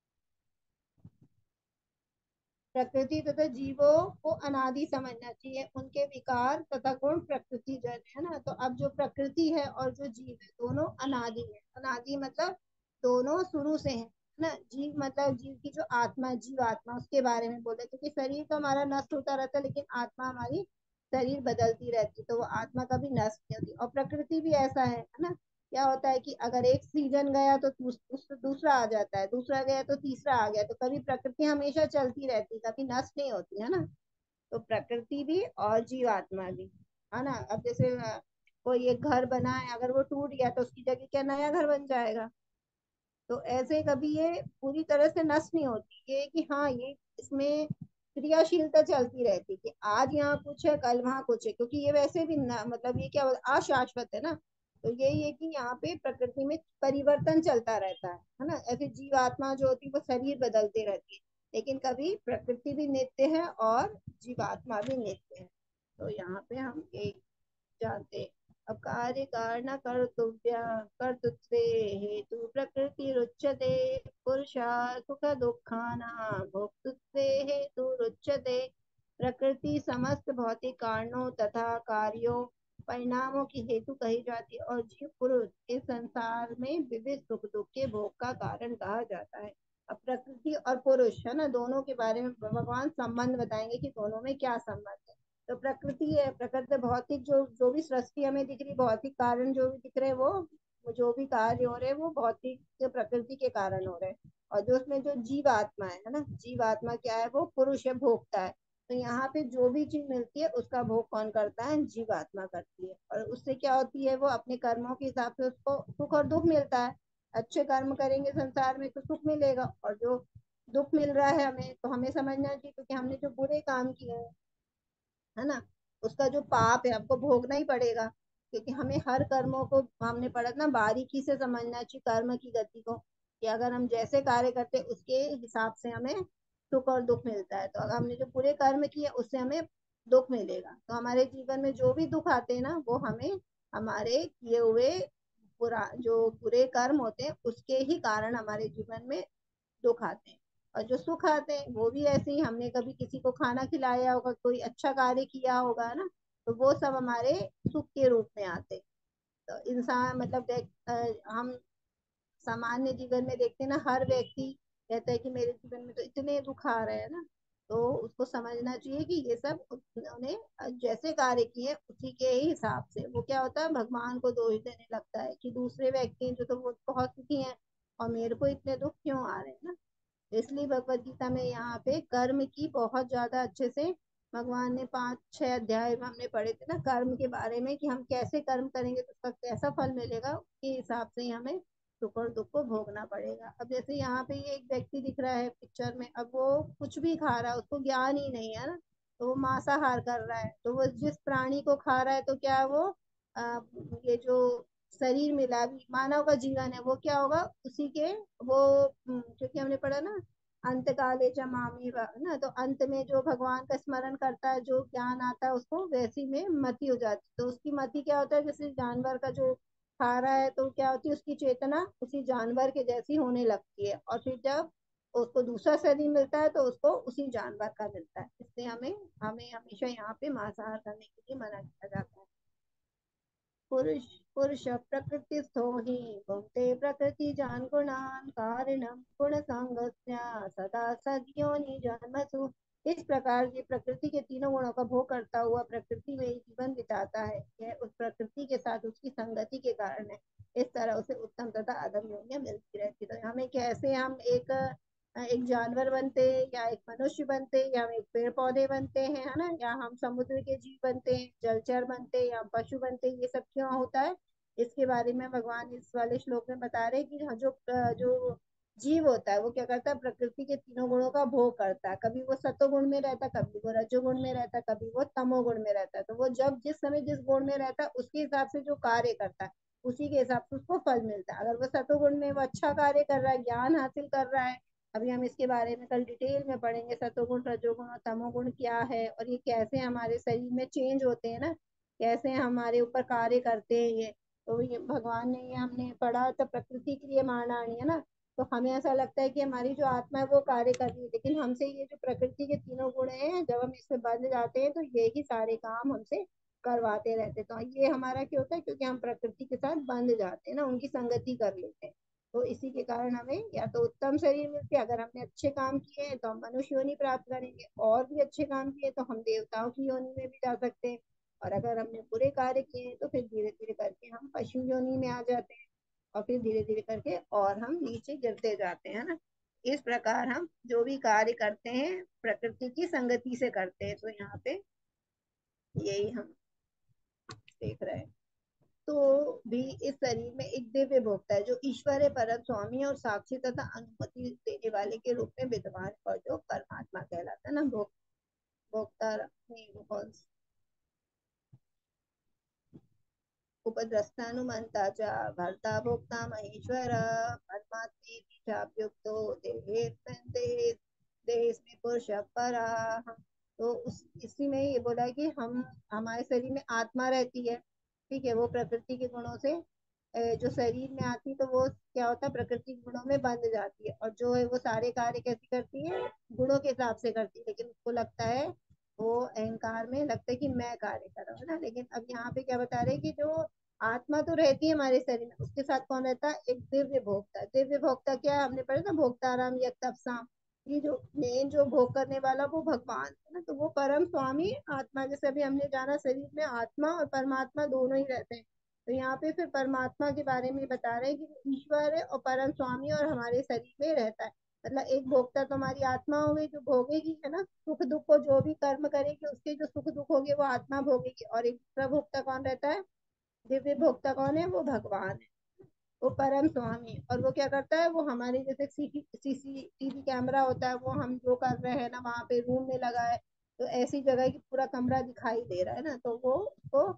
प्रकृति तथा जीवों को अनादि समझना चाहिए, उनके विकार तथा गुण प्रकृति जन है ना। तो अब जो प्रकृति है और जो जीव है दोनों अनादि है। अनादि मतलब दोनों शुरू से है ना। जीव मतलब जीव की जो आत्मा, जीव आत्मा, उसके बारे में बोले, क्योंकि शरीर तो हमारा नष्ट होता रहता है, लेकिन आत्मा हमारी शरीर बदलती रहती, तो वो आत्मा कभी नष्ट नहीं होती। और प्रकृति भी ऐसा है ना। क्या होता है कि अगर एक सीजन गया तो दूसरा आ जाता है, दूसरा गया तो तीसरा आ गया, तो कभी प्रकृति हमेशा चलती रहती, कभी नष्ट नहीं होती है ना। तो प्रकृति भी और जीवात्मा भी है ना। अब जैसे कोई एक घर बना है, अगर वो टूट गया तो उसकी जगह क्या नया घर बन जाएगा। तो ऐसे कभी ये पूरी तरह से नष्ट नहीं होती, ये कि हाँ ये इसमें क्रियाशीलता चलती रहती कि आज यहाँ कुछ है, कल वहाँ कुछ है, क्योंकि ये वैसे भी ना, मतलब ये क्या अशाश्वत है ना। तो यही है कि यहाँ पे प्रकृति में परिवर्तन चलता रहता है ना। ऐसे जीवात्मा जो होती है वो शरीर बदलते रहती है, लेकिन कभी प्रकृति भी नित्य है और जीवात्मा भी नित्य है। तो यहाँ पे हम एक जानते। अब कार्य कारण कर्तव्य कर्तृत्वे हेतु प्रकृति रुच्यते, पुरुषा सुख दुखाना भोक्तृत्वे हेतु रुच्यते। प्रकृति समस्त भौतिक कारणों तथा कार्यों परिणामों की हेतु कही जाती है, और जीव पुरुष इस संसार में विविध सुख दुख के भोग का कारण कहा जाता है। अब प्रकृति और पुरुष है ना, दोनों के बारे में भगवान संबंध बताएंगे कि दोनों में क्या संबंध है। तो प्रकृति है, प्रकृति भौतिक, जो जो भी सृष्टि हमें दिख रही, भौतिक कारण जो भी दिख रहे हैं, वो जो भी कार्य हो रहे हैं वो भौतिक प्रकृति के कारण हो रहे हैं। और जो उसमें जो जीव आत्मा है ना, जीव आत्मा क्या है, वो पुरुष है, भोगता है। तो यहाँ पे जो भी चीज मिलती है उसका भोग कौन करता है, जीव आत्मा करती है। और उससे क्या होती है, वो अपने कर्मों के हिसाब से उसको सुख और दुख मिलता है। अच्छे कर्म करेंगे संसार में तो सुख मिलेगा, और जो दुख मिल रहा है हमें, तो हमें समझना चाहिए क्योंकि हमने जो बुरे काम किए हैं है ना, उसका जो पाप है हमको भोगना ही पड़ेगा। क्योंकि हमें हर कर्मों को, हमने पढ़ा ना, बारीकी से समझना चाहिए कर्म की गति को, कि अगर हम जैसे कार्य करते उसके हिसाब से हमें सुख और दुख मिलता है। तो अगर हमने जो बुरे कर्म किए उससे हमें दुख मिलेगा। तो हमारे जीवन में जो भी दुख आते हैं ना, वो हमें हमारे किए हुए बुरा, जो बुरे कर्म होते हैं उसके ही कारण हमारे जीवन में दुख आते हैं। और जो सुख आते हैं वो भी ऐसे ही, हमने कभी किसी को खाना खिलाया होगा, कोई अच्छा कार्य किया होगा ना, तो वो सब हमारे सुख के रूप में आते हैं। तो इंसान मतलब हम सामान्य जीवन में देखते हैं ना, हर व्यक्ति कहता है कि मेरे जीवन में तो इतने दुख आ रहे हैं ना। तो उसको समझना चाहिए कि ये सब उन्होंने जैसे कार्य किए उसी के ही हिसाब से, वो क्या होता है, भगवान को दोष देने लगता है कि दूसरे व्यक्ति जो तो वो बहुत सुखी हैं और मेरे को इतने दुख क्यों आ रहे हैं ना। इसलिए भगवत गीता में यहाँ पे कर्म की बहुत ज्यादा अच्छे से भगवान ने 5-6 अध्याय में हमने पढ़े थे ना कर्म के बारे में, कि हम कैसे कर्म करेंगे तो उसका कैसा फल मिलेगा, उसके हिसाब से ही हमें सुख और दुख को भोगना पड़ेगा। अब जैसे यहाँ पे ये एक व्यक्ति दिख रहा है पिक्चर में, अब वो कुछ भी खा रहा है, उसको ज्ञान ही नहीं है ना, तो वो मांसाहार कर रहा है। तो वो जिस प्राणी को खा रहा है तो क्या है, वो ये जो शरीर मिला मानव का जीवन है वो क्या होगा उसी के, वो क्योंकि हमने पढ़ा ना, अंत काले च मामी ना, तो अंत में जो भगवान का स्मरण करता है, जो ज्ञान आता है उसको, वैसी में मति हो जाती है। तो उसकी मति क्या होता है, जैसे जानवर का जो खा रहा है तो क्या होती है, उसकी चेतना उसी जानवर के जैसी होने लगती है, और फिर जब उसको दूसरा शरीर मिलता है तो उसको उसी जानवर का मिलता है। इसलिए हमें हमें हमेशा यहाँ पे मांसाहार करने के लिए मना किया जाता है। पुरुष पुरुष प्रकृति स्थो ही भुंक्ते प्रकृति जान गुणान कारणम गुण संगस्या सदा सद्योनि जन्मसु। इस प्रकार ये प्रकृति के तीनों गुणों का भोग करता हुआ प्रकृति में ही जीवन बिताता है, यह उस प्रकृति के साथ उसकी संगति के कारण है। इस तरह उसे उत्तम तथा अधम योनियां मिलती रहती। तो हमें कैसे हम एक जानवर बनते हैं, या एक मनुष्य बनते हैं, या हम एक पेड़ पौधे बनते हैं है ना, या हम समुद्र के जीव बनते हैं, जलचर बनते हैं, या हम पशु बनते हैं, ये सब क्यों होता है, इसके बारे में भगवान इस वाले श्लोक में बता रहे हैं कि हाँ, जो जीव होता है वो क्या करता है, प्रकृति के तीनों गुणों का भोग करता है। कभी वो सतोगुण में रहता है, कभी वो रजोगुण में रहता है, कभी वो तमोगुण में रहता है। तो वो जब जिस समय जिस गुण में रहता है उसके हिसाब से जो कार्य करता है उसी के हिसाब से उसको फल मिलता है। अगर वो सतोगुण में वो अच्छा कार्य कर रहा है, ज्ञान हासिल कर रहा है, अभी हम इसके बारे में कल डिटेल में पढ़ेंगे, सतोगुण रजोगुण और तमोगुण क्या है और ये कैसे हमारे शरीर में चेंज होते हैं ना, कैसे हमारे ऊपर कार्य करते हैं ये। तो ये भगवान ने, ये हमने पढ़ा तो प्रकृति के लिए मारणानी है ना। तो हमें ऐसा लगता है कि हमारी जो आत्मा है वो कार्य कर रही है, लेकिन हमसे ये जो प्रकृति के तीनों गुण हैं जब हम इससे बंध जाते हैं तो ये ही सारे काम हमसे करवाते रहते हैं। तो ये हमारा क्या होता है, क्योंकि हम प्रकृति के साथ बंध जाते हैं ना, उनकी संगति कर लेते हैं। तो इसी के कारण हमें या तो उत्तम शरीर मिलती है, अगर हमने अच्छे काम किए हैं तो हम मनुष्य योनि प्राप्त करेंगे, और भी अच्छे काम किए तो हम देवताओं की योनि में भी जा सकते हैं, और अगर हमने बुरे कार्य किए हैं तो फिर धीरे धीरे करके हम पशु योनि में आ जाते हैं, और फिर धीरे धीरे करके और हम नीचे गिरते जाते हैं ना। इस प्रकार हम जो भी कार्य करते हैं प्रकृति की संगति से करते हैं। तो यहाँ पे यही हम देख रहे हैं। तो भी इस शरीर में एक दिव्य भोक्ता है जो ईश्वर है, परम स्वामी और साक्षी तथा अनुमति देने वाले के रूप में विद्यमान, और जो परमात्मा कहलाता है ना, भोक्ता नहीं, वो कौन, उपद्रष्टानुमन्ता च भर्ता भोक्ता महेश्वर परमात्मेति चाप्युक्तो देहेऽस्मिन् पुरुषः परः। तो उस इसी में ये बोला कि हम, हमारे शरीर में आत्मा रहती है, ठीक है, वो प्रकृति के गुणों से जो शरीर में आती है तो वो क्या होता है, प्रकृति के गुणों में बंध जाती है, और जो है वो सारे कार्य कैसे करती है, गुणों के हिसाब से करती है। लेकिन उसको लगता है, वो अहंकार में लगता है कि मैं कार्य कर रहा हूँ ना। लेकिन अब यहाँ पे क्या बता रहे हैं कि जो आत्मा तो रहती है हमारे शरीर में, उसके साथ कौन रहता है, एक दिव्य भोक्ता। दिव्य भोक्ता क्या है, हमने पढ़ा था भोक्ताराम यक तपसा, ये जो मेन जो भोग करने वाला वो भगवान है ना। तो वो परम स्वामी आत्मा, जैसे अभी हमने जाना शरीर में आत्मा और परमात्मा दोनों ही रहते हैं। तो यहाँ पे फिर परमात्मा के बारे में बता रहे हैं कि वो ईश्वर है और परम स्वामी और हमारे शरीर में रहता है। मतलब एक भोक्ता तो हमारी आत्मा हो गई जो भोगेगी है ना, सुख दुख को जो भी कर्म करेगी उसके जो सुख दुख होंगे वो आत्मा भोगेगी। और एक दूसरा भोक्ता कौन रहता है, दिव्य भोक्ता कौन है, वो भगवान है, वो परम स्वामी। और वो क्या करता है, वो हमारे जैसे सीसीटीवी कैमरा होता है, वो हम जो कर रहे हैं ना वहां पे रूम में लगा है, तो ऐसी जगह की पूरा कमरा दिखाई दे रहा है ना, तो वो उसको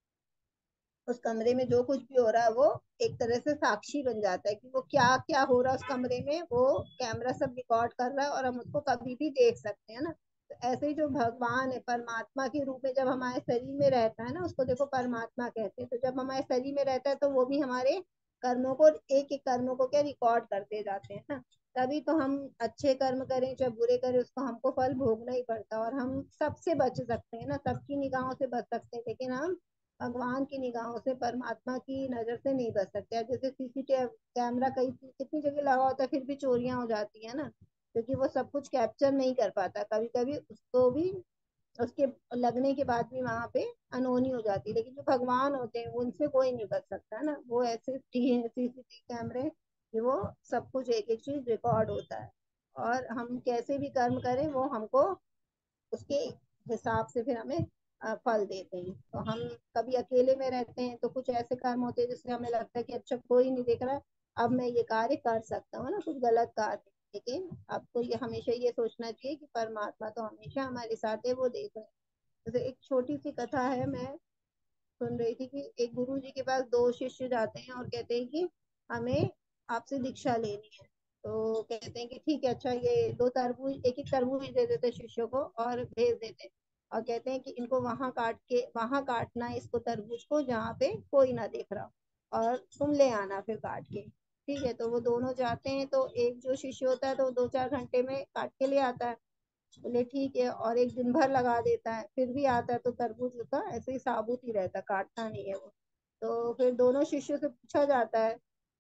उस कमरे में जो कुछ भी हो रहा है वो एक तरह से साक्षी बन जाता है कि वो क्या क्या हो रहा है उस कमरे में, वो कैमरा सब रिकॉर्ड कर रहा है और हम उसको कभी भी देख सकते हैं ना। तो ऐसे ही जो भगवान है परमात्मा के रूप में जब हमारे शरीर में रहता है ना, उसको देखो परमात्मा कहते हैं। तो जब हमारे शरीर में रहता है तो वो भी हमारे कर्मों को, एक एक कर्मों को क्या रिकॉर्ड करते जाते हैं ना। तभी तो हम अच्छे कर्म करें चाहे बुरे करें उसको हमको फल भोगना ही पड़ता है, और हम सबसे बच सकते हैं ना, सबकी निगाहों से बच सकते हैं, लेकिन हम भगवान की निगाहों से, परमात्मा की नजर से नहीं बच सकते। अब जैसे सीसीटीवी कैमरा कई कितनी जगह लगा होता है फिर भी चोरियां हो जाती है ना, क्योंकि वो सब कुछ कैप्चर नहीं कर पाता, कभी कभी उसको भी, उसके लगने के बाद भी वहां पे अनहोनी हो जाती है। लेकिन जो भगवान होते हैं उनसे कोई नहीं बच सकता ना, वो ऐसे सीसीटीवी कैमरे कि वो सब कुछ एक एक चीज रिकॉर्ड होता है, और हम कैसे भी कर्म करें वो हमको उसके हिसाब से फिर हमें फल देते हैं। तो हम कभी अकेले में रहते हैं तो कुछ ऐसे कर्म होते हैं जिससे हमें लगता है कि अच्छा कोई नहीं देख रहा, अब मैं ये कार्य कर सकता हूँ ना, कुछ गलत कार्य। लेकिन आपको ये हमेशा ये सोचना चाहिए कि परमात्मा तो हमेशा हमारे साथ है, वो देख रहे हैं। जैसे एक छोटी सी कथा है, मैं सुन रही थी कि एक गुरु जी के पास दो शिष्य जाते हैं और कहते हैं कि हमें आपसे दीक्षा लेनी है। तो कहते हैं कि ठीक है, अच्छा ये दो तरबूज, एक एक तरबूज दे देते शिष्यों को और भेज देते, और कहते हैं कि इनको वहां काट के वहां काटना है इसको, तरबूज को जहाँ पे कोई ना देख रहा, और तुम ले आना फिर काट के। ठीक है, तो वो दोनों जाते हैं, तो एक जो शिष्य होता है तो 2-4 घंटे में काट के ले आता है, बोले ठीक है, और एक दिन भर लगा देता है फिर भी आता है तो तरबूज उसका ऐसे ही साबुत ही रहता है, काटता नहीं है वो। तो फिर दोनों शिष्यों से पूछा जाता है,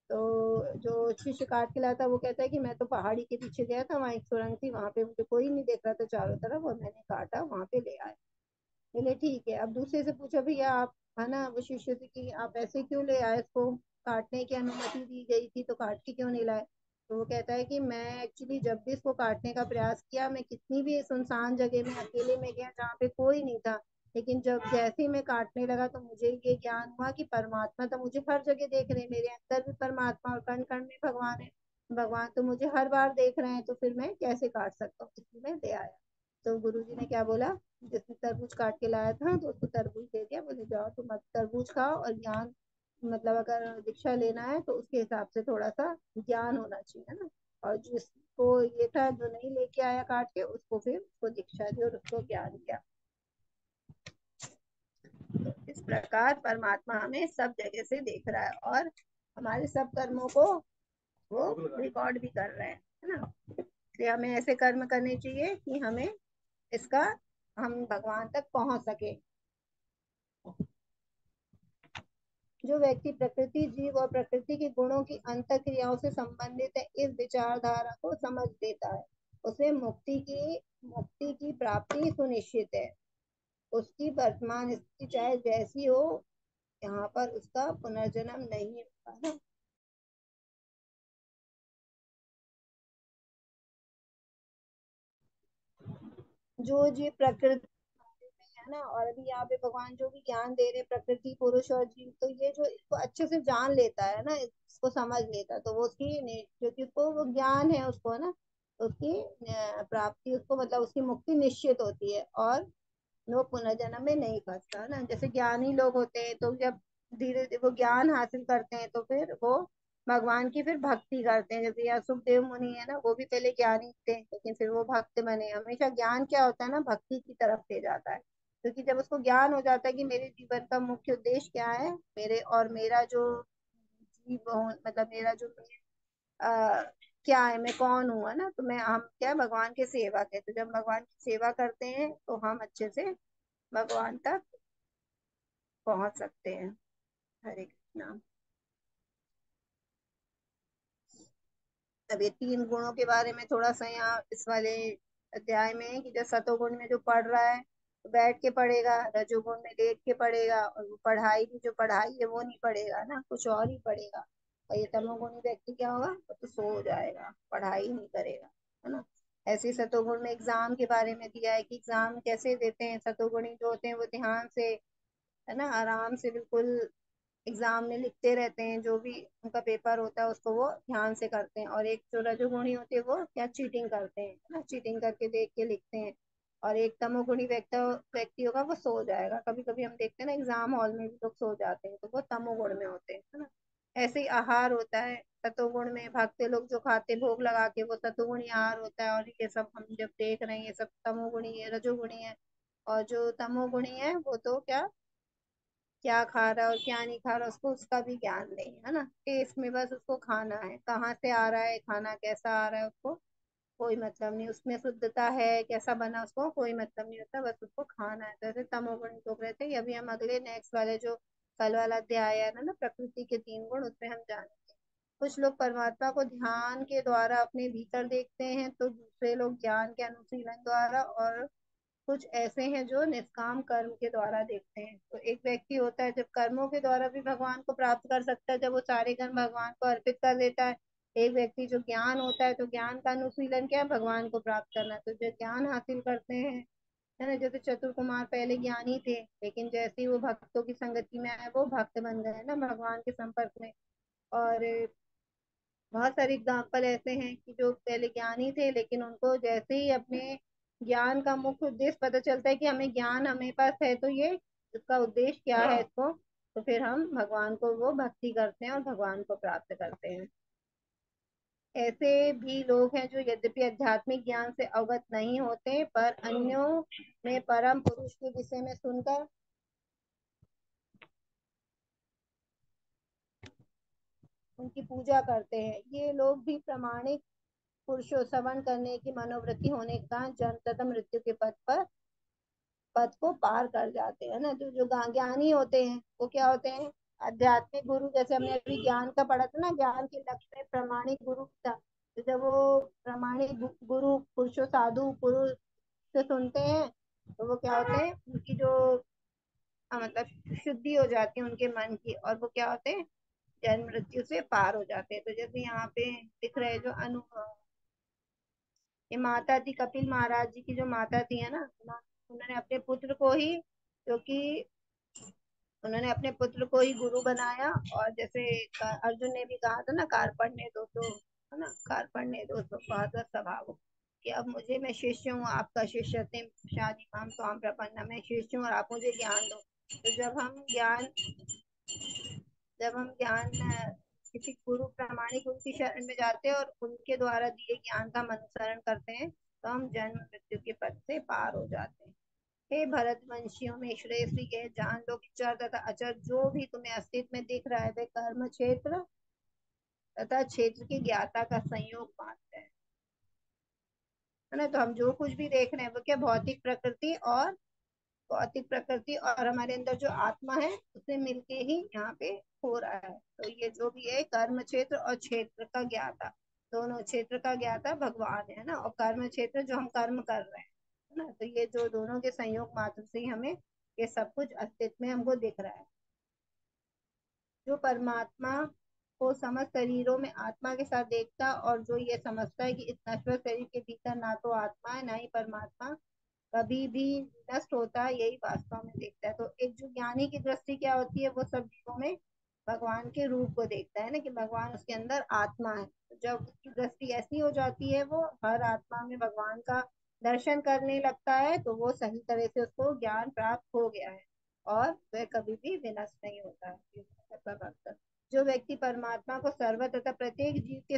तो जो शिष्य काट के लाता है वो कहता है कि मैं तो पहाड़ी के पीछे गया था, वहां एक सुरंग थी, वहां पे मुझे कोई नहीं देख रहा था चारों तरफ, और मैंने काटा वहां पे ले आया। बोले ठीक है। अब दूसरे से पूछा भैया आप, है ना, वो शिष्य से कि आप ऐसे क्यों ले आए, इसको काटने की अनुमति दी गई थी तो काट के क्यों नहीं लाए। तो वो कहता है कि मैं एक्चुअली जब भी इसको काटने का प्रयास किया, मैं कितनी भी सुनसान जगह में अकेले में गया जहाँ पे कोई नहीं था, लेकिन जब जैसे ही मैं काटने लगा तो मुझे ये ज्ञान हुआ कि परमात्मा तो मुझे हर जगह देख रहे हैं, मेरे अंदर भी परमात्मा और कण कण में भगवान है। भगवान तो मुझे हर बार देख रहे हैं, तो फिर मैं कैसे काट सकता हूँ, इसलिए मैं ले आया। तो गुरु जी ने क्या बोला, जिसने तरबूज काट के लाया था तो उसको तरबूज दे दिया, बोले जाओ तुम अब तरबूज खाओ, और ज्ञान मतलब अगर दीक्षा लेना है तो उसके हिसाब से थोड़ा सा ज्ञान होना चाहिए, है ना। और जिसको ये था, जो नहीं लेके आया काट के, उसको फिर उसको दीक्षा दी और उसको ज्ञान दिया। तो इस प्रकार परमात्मा हमें सब जगह से देख रहा है, और हमारे सब कर्मों को वो रिकॉर्ड भी कर रहे हैं, है ना। इसलिए हमें ऐसे कर्म करने चाहिए कि हमें इसका, हम भगवान तक पहुंच सके। जो व्यक्ति प्रकृति, जीव और प्रकृति के गुणों की अंतर क्रियाओं से संबंधित है, इस विचारधारा को समझ लेता है, उसे मुक्ति की प्राप्ति सुनिश्चित है। उसकी वर्तमान स्थिति चाहे जैसी हो, यहाँ पर उसका पुनर्जन्म नहीं होता है। जो जीव प्रकृति है ना, और अभी यहाँ पे भगवान जो भी ज्ञान दे रहे हैं, प्रकृति, पुरुष और जीव, तो ये जो इसको अच्छे से जान लेता है ना, इसको समझ लेता है, तो वो उसकी क्योंकि उसको वो ज्ञान है उसको ना, तो उसकी प्राप्ति, उसको मतलब उसकी मुक्ति निश्चित होती है, और वो पुनर्जन्म में नहीं फंसता ना। जैसे ज्ञानी लोग होते हैं, तो जब धीरे धीरे वो ज्ञान हासिल करते हैं, तो फिर वो भगवान की फिर भक्ति करते हैं। जैसे यहाँ सुखदेव मुनि है ना, वो भी पहले ज्ञानी थे, लेकिन फिर वो भक्त बने। हमेशा ज्ञान क्या होता है ना, भक्ति की तरफ ले जाता है, क्योंकि जब उसको ज्ञान हो जाता है कि मेरे जीवन का मुख्य उद्देश्य क्या है, मेरे और मेरा जो जीव मतलब मेरा जो आ, क्या है, मैं कौन हूँ, है ना, तो मैं, हम क्या है, भगवान के सेवक है। तो जब भगवान की सेवा करते हैं तो हम अच्छे से भगवान तक पहुंच सकते हैं। हरे कृष्णा। अब ये तीन गुणों के बारे में थोड़ा सा यहाँ इस वाले अध्याय में है, कि जो सतोगुण में जो पढ़ रहा है तो बैठ के पढ़ेगा, रजोगुण में लेट के पढ़ेगा, और वो पढ़ाई भी, जो पढ़ाई है वो नहीं पढ़ेगा ना, कुछ और ही पढ़ेगा। और ये तमोगुणी व्यक्ति क्या होगा, वो तो सो जाएगा, पढ़ाई नहीं करेगा, है ना। ऐसे ही सतोगुण में एग्जाम के बारे में दिया है कि एग्जाम कैसे देते हैं। सतोगुणी जो होते हैं वो ध्यान से, है ना, आराम से बिल्कुल एग्जाम में लिखते रहते हैं, जो भी उनका पेपर होता है उसको वो ध्यान से करते हैं। और एक जो रजोगुणी होते हैं वो क्या, चीटिंग करते हैं, है ना, चीटिंग करके देख के लिखते हैं। और एक तमोगुणी व्यक्ति होगा, वो सो जाएगा। कभी कभी हम देखते हैं ना, एग्जाम हॉल में भी लोग सो जाते हैं, तो वो तमोगुण में होते हैं, है ना। ऐसे ही आहार होता है सतोगुण में, भक्त लोग जो खाते भोग लगा के, वो सतोगुणी आहार होता है। और ये सब हम जब देख रहे हैं, ये सब तमोगुणी है, रजोगुणी है। और जो तमोगुणी है वो तो क्या क्या खा रहा है और क्या नहीं खा रहा, उसको उसका भी ज्ञान नहीं है ना। टेस्ट में बस उसको खाना है, कहाँ से आ रहा है खाना, कैसा आ रहा है, उसको कोई मतलब नहीं, उसमें शुद्धता है कैसा बना, उसको कोई मतलब नहीं होता, बस उसको खाना है। तो ऐसे तमोगुणी लोग रहते हैं। अभी हम अगले नेक्स्ट वाले जो कल वाला अध्याय है ना, प्रकृति के तीन गुण, उसमें हम जानेंगे। कुछ लोग परमात्मा को ध्यान के द्वारा अपने भीतर देखते हैं, तो दूसरे लोग ज्ञान के अनुशीलन द्वारा, और कुछ ऐसे हैं जो निष्काम कर्म के द्वारा देखते हैं। तो एक व्यक्ति होता है जब कर्मों के द्वारा भी भगवान को प्राप्त कर सकता है, जब वो सारे कर्म भगवान को अर्पित कर देता है। एक व्यक्ति जो ज्ञान होता है, तो ज्ञान का अनुशीलन क्या है, भगवान को प्राप्त करना। तो जो ज्ञान हासिल करते हैं, है ना, जैसे चतुर कुमार पहले ज्ञानी थे, लेकिन जैसे ही वो भक्तों की संगति में आए, वो भक्त बन गए ना भगवान के संपर्क में। और बहुत सारे एग्जाम्पल ऐसे हैं कि जो पहले ज्ञानी थे, लेकिन उनको जैसे ही अपने ज्ञान का मुख्य उद्देश्य पता चलता है कि हमें ज्ञान हमें पास है, तो ये इसका उद्देश्य क्या है इसको, तो फिर हम भगवान को वो भक्ति करते हैं और भगवान को प्राप्त करते हैं। ऐसे भी लोग हैं जो यद्यपि आध्यात्मिक ज्ञान से अवगत नहीं होते, पर अन्यों में परम पुरुष के विषय में सुनकर उनकी पूजा करते हैं। ये लोग भी प्रामाणिक पुरुषों श्रवण करने की मनोवृत्ति होने के कारण जन्म तथा मृत्यु के पद को पार कर जाते हैं ना। जो जो ज्ञानी होते हैं वो क्या होते हैं, आध्यात्मिक गुरु। जैसे हमने अभी ज्ञान का पढ़ा था ना, ज्ञान के लक्ष्य में प्रामाणिक गुरु था। तो जब वो प्रामाणिक गुरु पुरुषों, साधु पुरुष से सुनते हैं, तो वो क्या होते हैं, उनकी जो मतलब शुद्धि हो जाती है उनके मन की, और वो क्या होते हैं, जन्म मृत्यु से पार हो जाते हैं। तो जैसे यहाँ पे दिख रहे हैं जो अनुभव, ये माता थी, कपिल महाराज जी की जो माता थी, है ना, उन्होंने अपने पुत्र को ही, क्योंकि उन्होंने अपने पुत्र को ही गुरु बनाया। और जैसे अर्जुन ने भी कहा था ना, कार्पण्य दो तो है ना, कार्पण्य दोषों बहादुर स्वभाव कि अब मुझे, मैं शिष्य हूँ आपका, शिष्य थे शादी माम तो हम प्रपन्ना, मैं शिष्य हूँ और आप मुझे ज्ञान दो। तो जब हम ज्ञान किसी गुरु, प्रामाणिक गुरु की शरण में जाते हैं और उनके द्वारा दिए ज्ञान का हम अनुसरण करते हैं, तो हम जन्म मृत्यु के पद से पार हो जाते हैं। हे भरत वंशियों में श्रेष्ठ, ये जान लो कि चर तथा अचर जो भी तुम्हें अस्तित्व में दिख रहा है, वे कर्म क्षेत्र तथा क्षेत्र के ज्ञाता का संयोग मात्र है ना। तो हम जो कुछ भी देख रहे हैं वो क्या, भौतिक प्रकृति और हमारे अंदर जो आत्मा है उससे मिलके ही यहाँ पे हो रहा है। तो ये जो भी है, कर्म क्षेत्र और क्षेत्र का ज्ञाता, दोनों, क्षेत्र का ज्ञाता भगवान है ना, और कर्म क्षेत्र जो हम कर्म कर रहे हैं, है ना। तो ये जो दोनों के संयोग मात्र से ही हमें ये सब कुछ अस्तित्व में हमको दिख रहा है। जो परमात्मा को समस्त शरीरों में आत्मा के साथ देखता, और जो ये समझता है कि इस नश्वर शरीर के भीतर ना तो आत्मा है ना ही परमात्मा कभी भी नष्ट होता है, यही वास्तव में देखता है। तो एक जो ज्ञानी की दृष्टि क्या होती है, वो सब जीवों में भगवान के रूप को देखता है ना, कि भगवान उसके अंदर आत्मा है। तो जब उसकी दृष्टि ऐसी हो जाती है, वो हर आत्मा में भगवान का दर्शन करने लगता है, तो वो सही तरह से उसको ज्ञान प्राप्त हो गया है और वह कभी भी विनष्ट नहीं होता है। जो व्यक्ति परमात्मा को सर्व तथा प्रत्येक जीव के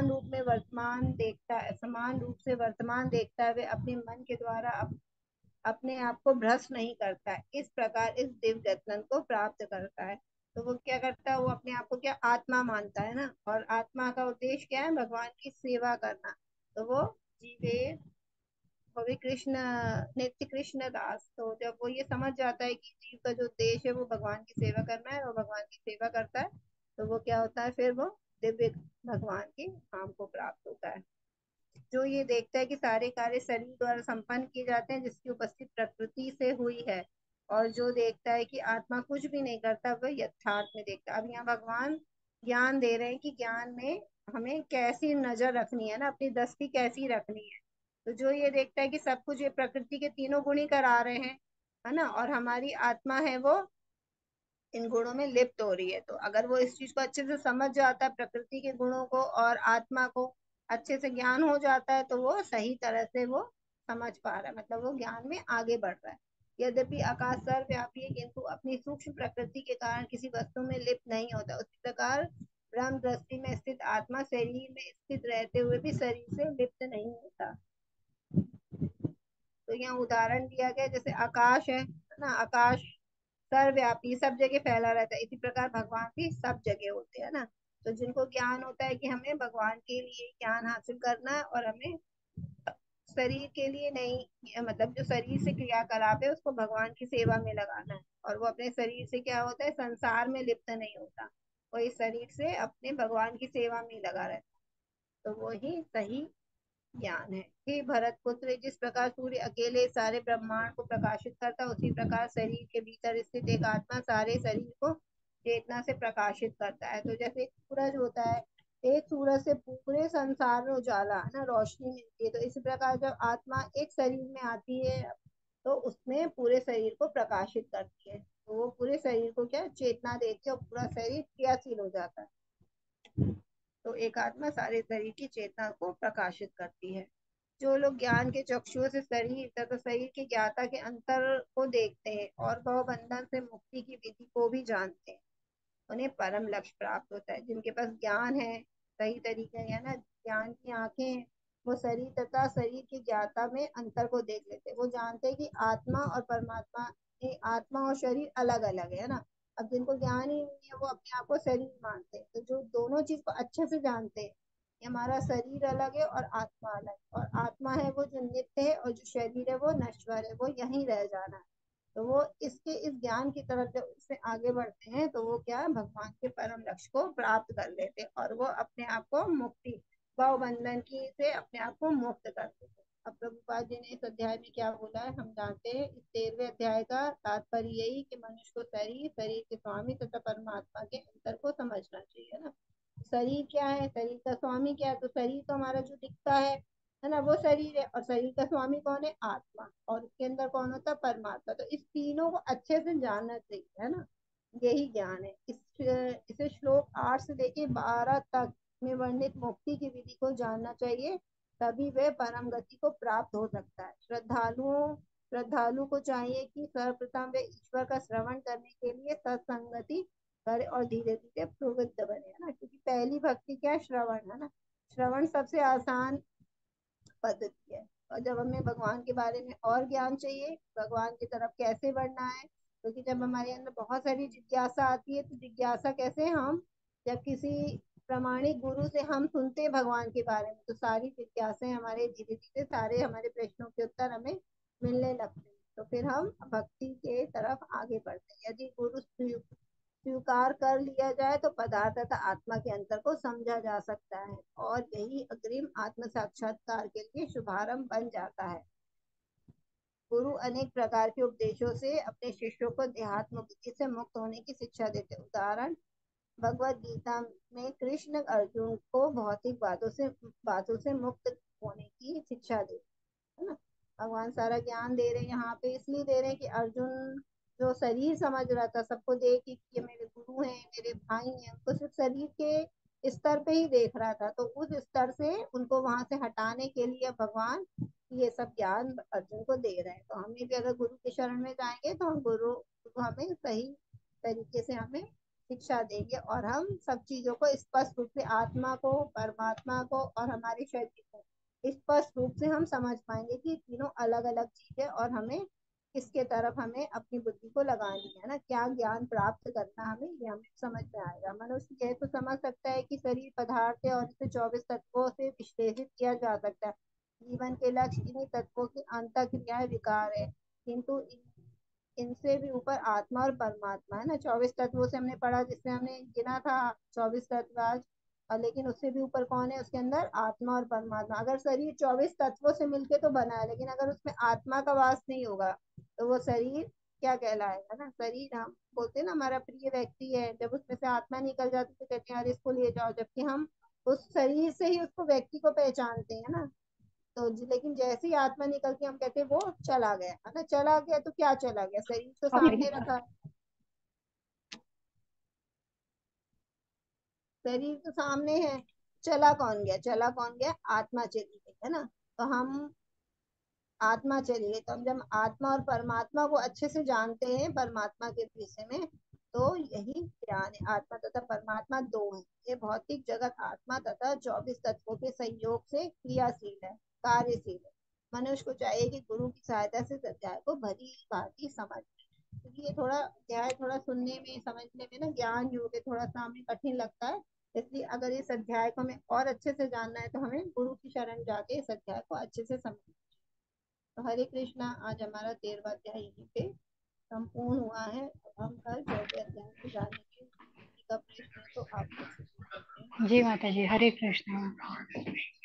समान रूप से वर्तमान देखता है, वे अपने मन के द्वारा अपने आप को भ्रष्ट नहीं करता है, इस प्रकार इस दिव्य रत्न को प्राप्त करता है। तो वो क्या करता है, वो अपने आप को क्या, आत्मा मानता है ना, और आत्मा का उद्देश्य क्या है, भगवान की सेवा करना। तो वो जीवे भवे कृष्ण, नित्य कृष्ण दास। तो जब वो ये समझ जाता है कि जीव का जो उद्देश्य है वो भगवान की सेवा करना है, और भगवान की सेवा करता है, तो वो क्या होता है, फिर वो दिव्य भगवान के धाम को प्राप्त होता है। जो ये देखता है कि सारे कार्य शरीर द्वारा संपन्न किए जाते हैं, जिसकी उपस्थित प्रकृति से हुई है, और जो देखता है कि आत्मा कुछ भी नहीं करता, वह यथार्थ में देखता है। अब यहाँ भगवान ज्ञान दे रहे हैं कि ज्ञान में हमें कैसी नजर रखनी है ना, अपनी दृष्टि कैसी रखनी है। तो जो ये देखता है कि सब कुछ ये प्रकृति के तीनों गुण ही करा रहे हैं, है ना, और हमारी आत्मा है वो इन गुणों में लिप्त हो रही है। तो अगर वो इस चीज को अच्छे से समझ जाता है, प्रकृति के गुणों को और आत्मा को अच्छे से ज्ञान हो जाता है, तो वो सही तरह से वो समझ पा रहा है, मतलब वो ज्ञान में आगे बढ़ रहा है। यद्यपि आकाश सर्वव्यापी है, किंतु अपनी सूक्ष्म प्रकृति के कारण किसी वस्तु में लिप्त नहीं होता, उसी प्रकार ब्रह्म दृष्टि में स्थित आत्मा शरीर में स्थित रहते हुए भी शरीर से लिप्त नहीं होता। तो यहाँ उदाहरण दिया गया, जैसे आकाश है ना, आकाश सर्वव्यापी, सब जगह फैला रहता है, इसी प्रकार भगवान भी सब जगह होते हैं ना। तो जिनको ज्ञान होता है कि हमें भगवान के लिए ज्ञान हासिल करना है, और हमें शरीर के लिए नहीं, मतलब जो शरीर से क्रियाकलाप है उसको भगवान की सेवा में लगाना है, और वो अपने शरीर से क्या होता है, संसार में लिप्त नहीं होता, वो इस शरीर से अपने भगवान की सेवा में लगा रहता है। तो वो ही सही ज्ञान है। हे भरत पुत्र, जिस प्रकार सूर्य अकेले सारे ब्रह्मांड को प्रकाशित करता है, उसी प्रकार शरीर के भीतर स्थित एक आत्मा सारे शरीर को चेतना से प्रकाशित करता है। तो जैसे सूरज होता है, एक सूरज से पूरे संसार में उजाला है ना, रोशनी मिलती है, तो इसी प्रकार जब आत्मा एक शरीर में आती है, तो उसमें पूरे शरीर को प्रकाशित करती है, तो वो पूरे शरीर को क्या, चेतना देती है, और पूरा शरीर क्रियाशील हो जाता है। तो एक आत्मा सारे शरीर की चेतना को प्रकाशित करती है। जो लोग ज्ञान के चक्षुओं से शरीर तथा शरीर की ज्ञाता के अंतर को देखते हैं और भव बंधन से मुक्ति की विधि को भी जानते हैं, उन्हें परम लक्ष्य प्राप्त होता है। जिनके पास ज्ञान है, सही तरीके है ना, ज्ञान की आंखें हैं, वो शरीर तथा शरीर की ज्ञाता में अंतर को देख लेते हैं। वो जानते हैं कि आत्मा और परमात्मा, आत्मा और शरीर अलग अलग है ना। अब जिनको ज्ञान ही नहीं है, वो अपने आप को शरीर मानते हैं। तो जो दोनों चीज को अच्छे से जानते हैं कि हमारा शरीर अलग है और आत्मा अलग, और आत्मा है वो जो नित्य है, और जो शरीर है वो नश्वर है, वो यहीं रह जाना है। तो वो इसके इस ज्ञान की तरफ जब इससे आगे बढ़ते हैं, तो वो क्या, भगवान के परम लक्ष्य को प्राप्त कर लेते हैं, और वो अपने आप को मुक्ति, भव बंधन की से अपने आप को मुक्त कर देते हैं। अब प्रभुपाद जी ने इस अध्याय में क्या बोला है हम जानते हैं। इस 13वें अध्याय का तात्पर्य यही कि मनुष्य को शरीर, शरीर के स्वामी तथा परमात्मा के अंतर को समझना चाहिए ना। शरीर क्या है, शरीर का स्वामी क्या है, तो शरीर तो हमारा जो दिखता है ना, वो शरीर है, और शरीर का स्वामी कौन है, आत्मा, और उसके अंदर कौन होता है, परमात्मा। तो इस तीनों को अच्छे से जानना चाहिए, है ना, यही ज्ञान है। इसे श्लोक 8 से लेके 12 तक में वर्णित मुक्ति की विधि को जानना चाहिए, तभी वह परम गति को प्राप्त हो सकता है। श्रद्धालु को चाहिए कि सर्वप्रथम वे ईश्वर का श्रवण करने के लिए सत्संगति करे और धीरे धीरे प्रवृत्त बने, है ना, क्योंकि पहली भक्ति क्या है, श्रवण, है ना। श्रवण सबसे आसान पद्धति है। और जब हमें भगवान के बारे में और ज्ञान चाहिए, भगवान की तरफ कैसे बढ़ना है, क्योंकि जब हमारे अंदर बहुत सारी जिज्ञासा आती है, तो जिज्ञासा कैसे, हम जब किसी प्रामाणिक गुरु से हम सुनते हैं भगवान के बारे में, तो सारी जिज्ञासाएं हमारे धीरे धीरे, सारे हमारे प्रश्नों के उत्तर हमें मिलने लगते हैं, तो फिर हम भक्ति के तरफ आगे बढ़ते हैं। यदि गुरु स्वीकार कर लिया जाए तो पदार्थ तथा आत्मा के अंतर को समझा जा सकता है, और यही अग्रिम आत्म साक्षात्कार के लिए शुभारंभ बन जाता है। गुरु अनेक प्रकार के उपदेशों से अपने शिष्यों को देहात्म बुद्धि से मुक्त होने की शिक्षा देते हैं। उदाहरण, भगवत गीता में कृष्ण अर्जुन को भौतिक बातों से मुक्त होने की शिक्षा देते, है ना। भगवान सारा ज्ञान दे रहे हैं यहाँ पे, इसलिए दे रहे हैं कि अर्जुन जो शरीर समझ रहा था, सबको देख के ये मेरे गुरु हैं, मेरे भाई हैं, उनको सिर्फ शरीर के स्तर पे ही देख रहा था, तो उस स्तर से उनको वहां से हटाने के लिए भगवान ये सब ज्ञान अर्जुन को दे रहे हैं। तो हमें भी अगर गुरु के शरण में जाएंगे तो हम गुरु हमें सही तरीके से हमें शिक्षा देंगे, और हम सब चीजों को स्पष्ट रूप से, आत्मा को, परमात्मा को और हमारे शरीर को स्पष्ट रूप से हम समझ पाएंगे कि तीनों अलग अलग चीज है, और हमें किसके तरफ हमें अपनी बुद्धि को लगानी है ना, क्या ज्ञान प्राप्त करना हमें, ये हमें समझ में आएगा। मनुष्य यह तो समझ सकता है कि शरीर पदार्थ है और इसे 24 तत्वों से विश्लेषित किया जा सकता है। जीवन के लक्ष्य इन्हीं तत्वों की अंतः क्रियाएं विकार है, किंतु इनसे भी ऊपर आत्मा और परमात्मा है ना। 24 तत्वों से हमने पढ़ा, जिससे हमने गिना था 24 तत्व आज, और लेकिन उससे भी ऊपर कौन है, उसके अंदर आत्मा और परमात्मा। अगर शरीर 24 तत्वों से मिलके तो बना है, लेकिन अगर उसमें आत्मा का वास नहीं होगा तो वो शरीर क्या कहलाएगा ना। शरीर, हम बोलते हैं ना हमारा प्रिय व्यक्ति है, जब उसमें से आत्मा निकल जाती तो कहते हैं यार इसको ले जाओ, जबकि हम उस शरीर से ही उसको, व्यक्ति को पहचानते हैं ना। तो लेकिन जैसे ही आत्मा निकल के हम कहते हैं वो चला गया, है ना। चला गया तो क्या चला गया, शरीर तो सामने रखा, शरीर तो सामने है, चला कौन गया, चला कौन गया, आत्मा चली गई, है ना। तो हम आत्मा चली गई, तो हम जब आत्मा और परमात्मा को अच्छे से जानते हैं, परमात्मा के विषय में, तो यही ज्ञान है। आत्मा तथा परमात्मा दो है, ये भौतिक जगत आत्मा तथा 24 तत्वों के सहयोग से क्रियाशील है, कार्यशील है। मनुष्य को चाहिए कि गुरु की सहायता से इस अध्याय को भली भांति समझ, क्योंकि ये थोड़ा अध्याय थोड़ा सुनने में, समझने में ना, ज्ञान योग है, थोड़ा सा हमें कठिन लगता है। इसलिए अगर इस अध्याय को हमें और अच्छे से जानना है, तो हमें गुरु की शरण जाके इस अध्याय को अच्छे से समझ। तो हरे कृष्णा, आज हमारा 13वां अध्याय यहीं पे संपूर्ण हुआ है। अब हम कल 14वें अध्याय को जानेंगे। किसी का प्रश्न है तो आप पूछ सकते हैं। जी माता जी, हरे कृष्णा।